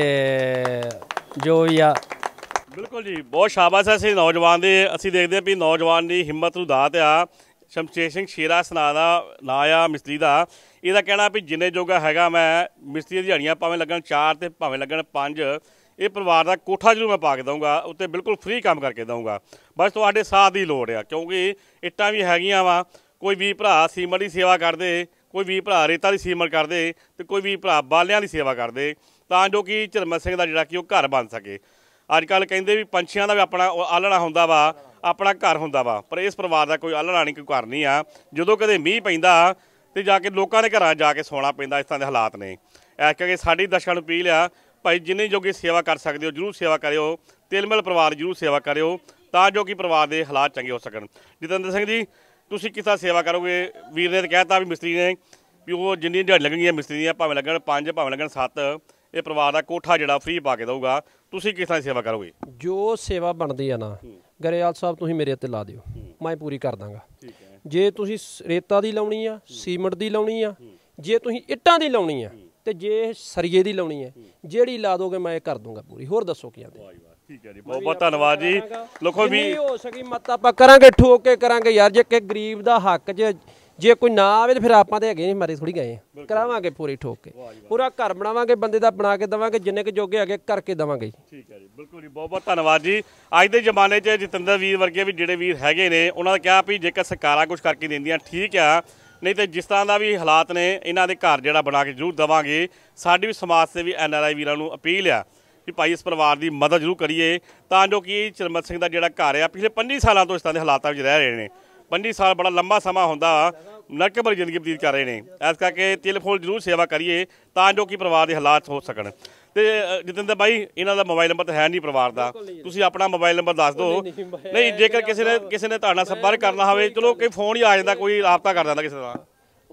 ਜੋ ਵੀ ਆ। ਬਿਲਕੁਲ ਜੀ, ਬਹੁਤ ਸ਼ਾਬਾਸ਼ ਹੈ ਅਸੀਂ ਨੌਜਵਾਨ ਦੇ। ਅਸੀਂ ਦੇਖਦੇ ਹਾਂ ਵੀ ਨੌਜਵਾਨ ਦੀ ਹਿੰਮਤ ਨੂੰ ਦਾਤ ਆ। ਸ਼ਮਸ਼ੇਰ ਸਿੰਘ ਸ਼ੇਰਾ ਸਨਾ ਦਾ ਨਾਂ ਆ ਮਿਸਤਰੀ ਦਾ। ਇਹਦਾ ਕਹਿਣਾ ਵੀ ਜਿੰਨੇ ਜੋਗਾ ਹੈਗਾ ਮੈਂ ਮਿਸਤਰੀ ਦੀਆਂ ਦਿਹਾੜੀਆਂ ਭਾਵੇਂ ਲੱਗਣ 4 ਤੇ ਭਾਵੇਂ ਲੱਗਣ 5, ਇਹ ਪਰਿਵਾਰ ਦਾ ਕੋਠਾ ਜ਼ਰੂਰ ਮੈਂ ਪਾ ਕੇ ਦਊਂਗਾ, ਉੱਤੇ ਬਿਲਕੁਲ ਫ੍ਰੀ ਕੰਮ ਕਰਕੇ ਦਊਂਗਾ। ਬਸ ਤੁਹਾਡੇ ਸਾਥ ਦੀ ਲੋੜ ਆ, ਕਿਉਂਕਿ ਇੱਟਾਂ ਵੀ ਹੈਗੀਆਂ ਵਾ। ਕੋਈ ਵੀ ਭਰਾ ਸੀਮੈਂਟ ਦੀ ਸੇਵਾ ਕਰਦੇ, ਕੋਈ ਵੀ ਭਰਾ ਰੇਤਾ ਦੀ ਸੀਮੈਂਟ ਕਰਦੇ ਤੇ ਕੋਈ ਵੀ ਭਰਾ ਬਾਲਿਆਂ ਦੀ ਸੇਵਾ ਕਰਦੇ, ਤਾਂ ਜੋ ਕਿ ਚਰਮਤ ਸਿੰਘ ਦਾ ਜਿਹੜਾ ਕਿ ਉਹ ਘਰ ਬਣ ਸਕੇ। ਅੱਜ ਕੱਲ੍ਹ ਕਹਿੰਦੇ ਵੀ ਪੰਛੀਆਂ ਦਾ ਵੀ ਆਪਣਾ ਆਲਣਾ ਹੁੰਦਾ ਵਾ, ਆਪਣਾ ਘਰ ਹੁੰਦਾ ਵਾ, ਪਰ ਇਸ ਪਰਿਵਾਰ ਦਾ ਕੋਈ ਆਲਣਾ ਨਹੀਂ, ਕੋਈ ਘਰ ਨਹੀਂ ਆ। ਜਦੋਂ ਕਦੇ ਮੀਂਹ ਪੈਂਦਾ ਤੇ ਜਾ ਕੇ ਲੋਕਾਂ ਦੇ ਘਰਾਂ ਜਾ ਕੇ ਸੌਣਾ ਪੈਂਦਾ। ਇਸ ਤਰ੍ਹਾਂ ਦੇ ਹਾਲਾਤ ਨੇ। ਇਸ ਕਰਕੇ ਸਾਡੀ ਦਰਸ਼ਕਾਂ ਨੂੰ ਅਪੀਲ ਆ ਭਾਈ ਜਿੰਨੇ ਜੋਗੇ ਸੇਵਾ ਕਰ ਸਕਦੇ ਹੋ ਜ਼ਰੂਰ ਸੇਵਾ ਕਰਿਓ, ਤਿਲਮਿਲ ਪਰਿਵਾਰ ਜ਼ਰੂਰ ਸੇਵਾ ਕਰਿਓ ਤਾਂ ਜੋ ਕਿ ਪਰਿਵਾਰ ਦੇ ਹਾਲਾਤ ਚੰਗੇ ਹੋ ਸਕਣ। ਜਤਿੰਦਰ ਸਿੰਘ ਜੀ, ਤੁਸੀਂ ਕਿਸ ਤਰ੍ਹਾਂ ਸੇਵਾ ਕਰੋਗੇ? ਵੀਰ ਨੇ ਤਾਂ ਕਹਿਤਾ ਵੀ ਮਿਸਤਰੀ ਨੇ ਵੀ ਉਹ ਜਿੰਨੀਆਂ ਦਿਹਾੜੀ ਲੱਗਣਗੀਆਂ ਮਿਸਤਰੀ ਦੀਆਂ, ਭਾਵੇਂ ਲੱਗਣ 5 ਭਾਵੇਂ ਲੱਗਣ 7, ਇਹ ਪਰਿਵਾਰ ਦਾ ਕੋਠਾ ਜਿਹੜਾ ਫ੍ਰੀ ਪਾ ਕੇ ਦਊਗਾ। ਤੁਸੀਂ ਕਿਸ ਤਰ੍ਹਾਂ ਸੇਵਾ ਕਰੋਗੇ? ਜੋ ਸੇਵਾ ਬਣਦੀ ਆ ਨਾ ਗਰੇਵਾਲ ਸਾਹਿਬ, ਤੁਸੀਂ ਮੇਰੇ ਉੱਤੇ ਲਾ ਦਿਓ, ਮੈਂ ਪੂਰੀ ਕਰ ਦਾਂਗਾ। ਜੇ ਤੁਸੀਂ ਰੇਤਾ ਦੀ ਲਾਉਣੀ ਆ, ਸੀਮੈਂਟ ਦੀ ਲਾਉਣੀ ਆ, ਜੇ ਤੁਸੀਂ ਇੱਟਾਂ ਦੀ ਲਾਉਣੀ ਆ ਤੇ ਜੇ ਸਰੀਏ ਦੀ ਲਾਉਣੀ ਹੈ, ਜਿਹੜੀ ਲਾ ਦੋਗੇ ਮੈਂ ਇਹ ਕਰ ਦੂੰਗਾ ਪੂਰੀ। ਹੋਰ ਦੱਸੋ ਕੀ ਆਂਦੇ? ਠੀਕ ਹੈ ਜੀ, ਬਹੁਤ ਬਹੁਤ ਧੰਨਵਾਦ ਜੀ। ਲੋਕੋ ਵੀ ਹੋ ਸਕੀ ਮਤ ਆਪਾਂ ਕਰਾਂਗੇ, ਠੋਕ ਕੇ ਕਰਾਂਗੇ ਯਾਰ। ਜੇ ਕਿ ਗਰੀਬ ਦਾ ਹੱਕ ਜੇ ਕੋਈ ਨਾ ਆਵੇ ਤੇ ਫਿਰ ਆਪਾਂ ਤੇ ਹੈਗੇ ਨਹੀਂ, ਮਾਰੇ ਥੋੜੀ ਗਏ ਕਰਾਵਾਂਗੇ ਪੂਰੀ ਠੋਕ ਕੇ। ਪੂਰਾ ਘਰ ਬਣਾਵਾਂਗੇ, ਬੰਦੇ ਦਾ ਬਣਾ ਕੇ ਦੇਵਾਂਗੇ, ਜਿੰਨੇ ਕੁ ਜੋਗੇ ਹੈਗੇ ਕਰਕੇ ਦੇਵਾਂਗੇ। ਠੀਕ ਹੈ ਜੀ, ਬਿਲਕੁਲ ਜੀ, ਬਹੁਤ ਬਹੁਤ ਧੰਨਵਾਦ ਜੀ। ਅੱਜ ਦੇ ਜ਼ਮਾਨੇ 'ਚ ਜਤਿੰਦਰ ਵੀਰ ਵਰਗੇ ਵੀ ਜਿਹੜੇ ਵੀਰ ਹੈਗੇ ਨੇ, ਉਹਨਾਂ ਨੇ ਕਿਹਾ ਵੀ ਜੇਕਰ ਸਰਕਾਰਾਂ ਕੁਝ ਕਰਕੇ ਦਿੰਦੀਆਂ ਠੀਕ ਆ, ਨਹੀਂ ਤੇ ਜਿਸ ਤਰ੍ਹਾਂ ਦਾ ਵੀ ਹਾਲਾਤ ਨੇ ਇਹਨਾਂ ਦੇ ਘਰ ਜਿਹੜਾ ਬਣਾ ਕੇ ਜ਼ਰੂਰ ਦੇਵਾਂਗੇ। ਸਾਡੀ ਵੀ ਸਮਾਜ ਸੇਵੀ NRI ਵੀਰਾਂ ਨੂੰ ਅਪੀਲ ਆ ਵੀ ਭਾਈ ਇਸ ਪਰਿਵਾਰ ਦੀ ਮਦਦ ਜ਼ਰੂਰ ਕਰੀਏ ਤਾਂ ਜੋ ਕਿ ਚਰਮਤ ਸਿੰਘ ਦਾ ਜਿਹੜਾ ਘਰ ਆ ਪਿਛਲੇ 25 ਸਾਲਾਂ ਤੋਂ ਇਸ ਤਰ੍ਹਾਂ ਦੇ ਹਾਲਾਤਾਂ ਵਿੱਚ ਰਹਿ ਰਹੇ ਨੇ। 25 ਸਾਲ ਬੜਾ ਲੰਬਾ ਸਮਾਂ ਹੁੰਦਾ, ਨਰਕ ਭਰੀ ਜ਼ਿੰਦਗੀ ਬਤੀਤ ਕਰ ਰਹੇ ਨੇ। ਇਸ ਕਰਕੇ ਤਿਲ ਫੁੱਲ ਜ਼ਰੂਰ ਸੇਵਾ ਕਰੀਏ ਤਾਂ ਜੋ ਕਿ ਪਰਿਵਾਰ ਦੇ ਹਾਲਾਤ ਹੋ ਸਕਣ। ਤੇ ਜਤਿੰਦਰ ਬਾਈ, ਇਹਨਾਂ ਦਾ ਮੋਬਾਈਲ ਨੰਬਰ ਤਾਂ ਹੈ ਨਹੀਂ ਪਰਿਵਾਰ ਦਾ, ਤੁਸੀਂ ਆਪਣਾ ਮੋਬਾਈਲ ਨੰਬਰ ਦੱਸ ਦਿਓ। ਨਹੀਂ, ਜੇਕਰ ਕਿਸੇ ਨੇ ਤੁਹਾਡੇ ਨਾਲ ਸੰਪਰਕ ਕਰਨਾ ਹੋਵੇ, ਚਲੋ ਕੋਈ ਫੋਨ ਹੀ ਆ ਜਾਂਦਾ, ਕੋਈ ਰਾਬਤਾ ਕਰ ਦਿੰਦਾ ਕਿਸੇ ਦਾ।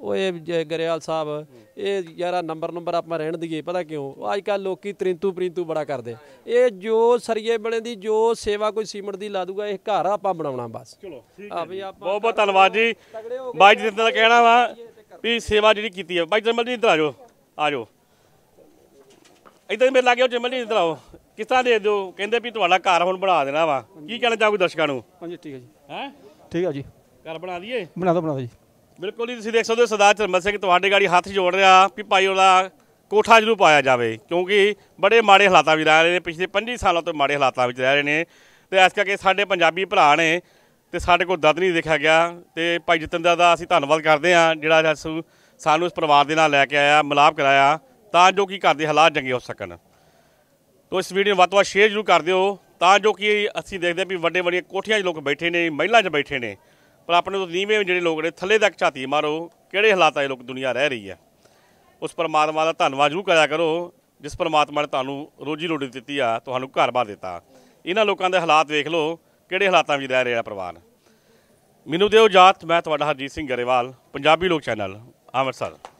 ਉਹ ਇਹ ਗਰੇਵਾਲ ਸਾਹਿਬ ਇਹ ਯਾਰਾ ਨੰਬਰ ਆਪਾਂ ਰਹਿਣ ਦਈਏ। ਪਤਾ ਕਿਉਂ ਅੱਜ ਕੱਲ੍ਹ ਲੋਕੀ ਪ੍ਰਿੰਤੂ ਬੜਾ ਕਰਦੇ। ਇਹ ਜੋ ਸਰੀਏ ਬਣੇ ਦੀ ਜੋ ਸੇਵਾ ਕੋਈ ਸੀਮੈਂਟ ਦੀ ਲਾ ਦੂਗਾ ਇਹ ਘਰ ਆਪਾਂ ਬਣਾਉਣਾ ਬਸ। ਚਲੋ ਆ ਵੀ ਆਪਾਂ ਬਹੁਤ ਬਹੁਤ ਧੰਨਵਾਦ ਜੀ ਬਾਈ ਜੀ ਦਾ ਕਹਿਣਾ ਵਾ ਵੀ ਸੇਵਾ ਜਿਹੜੀ ਕੀਤੀ ਹੈ। ਬਾਈ ਜਰਮਲ ਜੀ ਇੱਧਰ ਆ ਜਾਓ ਇੱਧਰ ਮੇਰੇ ਲਾਗੇ ਜਰਮਲ ਜੀ ਇੱਧਰ ਆਓ। ਕਿਸ ਤਰ੍ਹਾਂ ਦੇ ਦਿਓ ਕਹਿੰਦੇ ਵੀ ਤੁਹਾਡਾ ਘਰ ਹੁਣ ਬਣਾ ਦੇਣਾ ਵਾ ਕੀ ਕਹਿਣਾ ਚਾਹੋਗੇ ਦਰਸ਼ਕਾਂ ਨੂੰ? ਹਾਂਜੀ ਠੀਕ ਹੈ ਜੀ ਹੈ ਠੀਕ ਆ ਜੀ ਘਰ ਬਣਾ ਦਈਏ ਬਣਾ ਦੋ ਜੀ। ਬਿਲਕੁਲ ਜੀ ਤੁਸੀਂ ਦੇਖ ਸਕਦੇ ਹੋ ਸਰਦਾਰ ਜਰਮਲ ਸਿੰਘ ਤੁਹਾਡੇ ਗਾੜੀ ਹੱਥ ਜੋੜ ਰਿਹਾ ਵੀ ਭਾਈ ਉਹਦਾ ਕੋਠਾ ਜ਼ਰੂਰ ਪਾਇਆ ਜਾਵੇ ਕਿਉਂਕਿ ਬੜੇ ਮਾੜੇ ਹਾਲਾਤਾਂ ਵਿੱਚ ਰਹਿ ਰਹੇ ਨੇ। ਪਿਛਲੇ 25 ਸਾਲਾਂ ਤੋਂ ਮਾੜੇ ਹਾਲਾਤਾਂ ਵਿੱਚ ਰਹਿ ਰਹੇ ਨੇ ਤੇ ਇਸ ਕਰਕੇ ਸਾਡੇ ਪੰਜਾਬੀ ਭਰਾ ਨੇ ਤੇ ਸਾਡੇ ਕੋਲ ਦਰਦ ਨਹੀਂ ਦੇਖਿਆ ਗਿਆ ਤੇ ਭਾਈ ਜਤਿੰਦਰ ਦਾ ਅਸੀਂ ਧੰਨਵਾਦ ਕਰਦੇ ਹਾਂ ਜਿਹੜਾ ਸਾਨੂੰ ਇਸ ਪਰਿਵਾਰ ਦੇ ਨਾਲ ਲੈ ਕੇ ਆਇਆ ਮਿਲਾਪ ਕਰਾਇਆ ਤਾਂ ਜੋ ਕਿ ਘਰ ਦੇ ਹਾਲਾਤ ਚੰਗੇ ਹੋ ਸਕਣ। ਤੋ ਇਸ ਵੀਡੀਓ ਨੂੰ ਵੱਧ ਤੋਂ ਵੱਧ ਸ਼ੇਅਰ ਜ਼ਰੂਰ ਕਰ ਦਿਓ ਤਾਂ ਜੋ ਕਿ ਅਸੀਂ ਦੇਖਦੇ ਹਾਂ ਵੀ ਵੱਡੀਆਂ ਕੋਠੀਆਂ 'ਚ ਲੋਕ ਬੈਠੇ ਨੇ ਮਹਿਲਾਂ 'ਚ ਬੈਠੇ ਨੇ ਪਰ ਆਪਣੇ ਤੋਂ ਨੀਵੇਂ ਜਿਹੜੇ ਲੋਕ ਨੇ ਥੱਲੇ ਤੱਕ ਝਾਤੀ ਮਾਰੋ ਕਿਹੜੇ ਹਾਲਾਤਾਂ 'ਚ ਲੋਕ ਦੁਨੀਆ ਰਹਿ ਰਹੀ ਹੈ। ਉਸ ਪਰਮਾਤਮਾ ਦਾ ਧੰਨਵਾਦ ਜ਼ਰੂਰ ਕਰਿਆ ਕਰੋ ਜਿਸ ਪਰਮਾਤਮਾ ਨੇ ਤੁਹਾਨੂੰ ਰੋਜੀ ਰੋਟੀ ਦਿੱਤੀ ਆ ਤੁਹਾਨੂੰ ਘਰ-ਬਾਰ ਦਿੱਤਾ। ਇਹਨਾਂ ਲੋਕਾਂ ਦੇ ਹਾਲਾਤ ਵੇਖ ਲਓ ਕਿਹੜੇ ਹਾਲਾਤਾਂ ਵਿੱਚ ਰਹਿ ਰਿਹਾ ਪਰਿਵਾਰ। ਮੈਨੂੰ ਦਿਓ ਇਜਾਜ਼ਤ ਮੈਂ ਤੁਹਾਡਾ ਹਰਜੀਤ ਸਿੰਘ ਗਰੇਵਾਲ ਪੰਜਾਬੀ ਲੋਕ ਚੈਨਲ ਅੰਮ੍ਰਿਤਸਰ।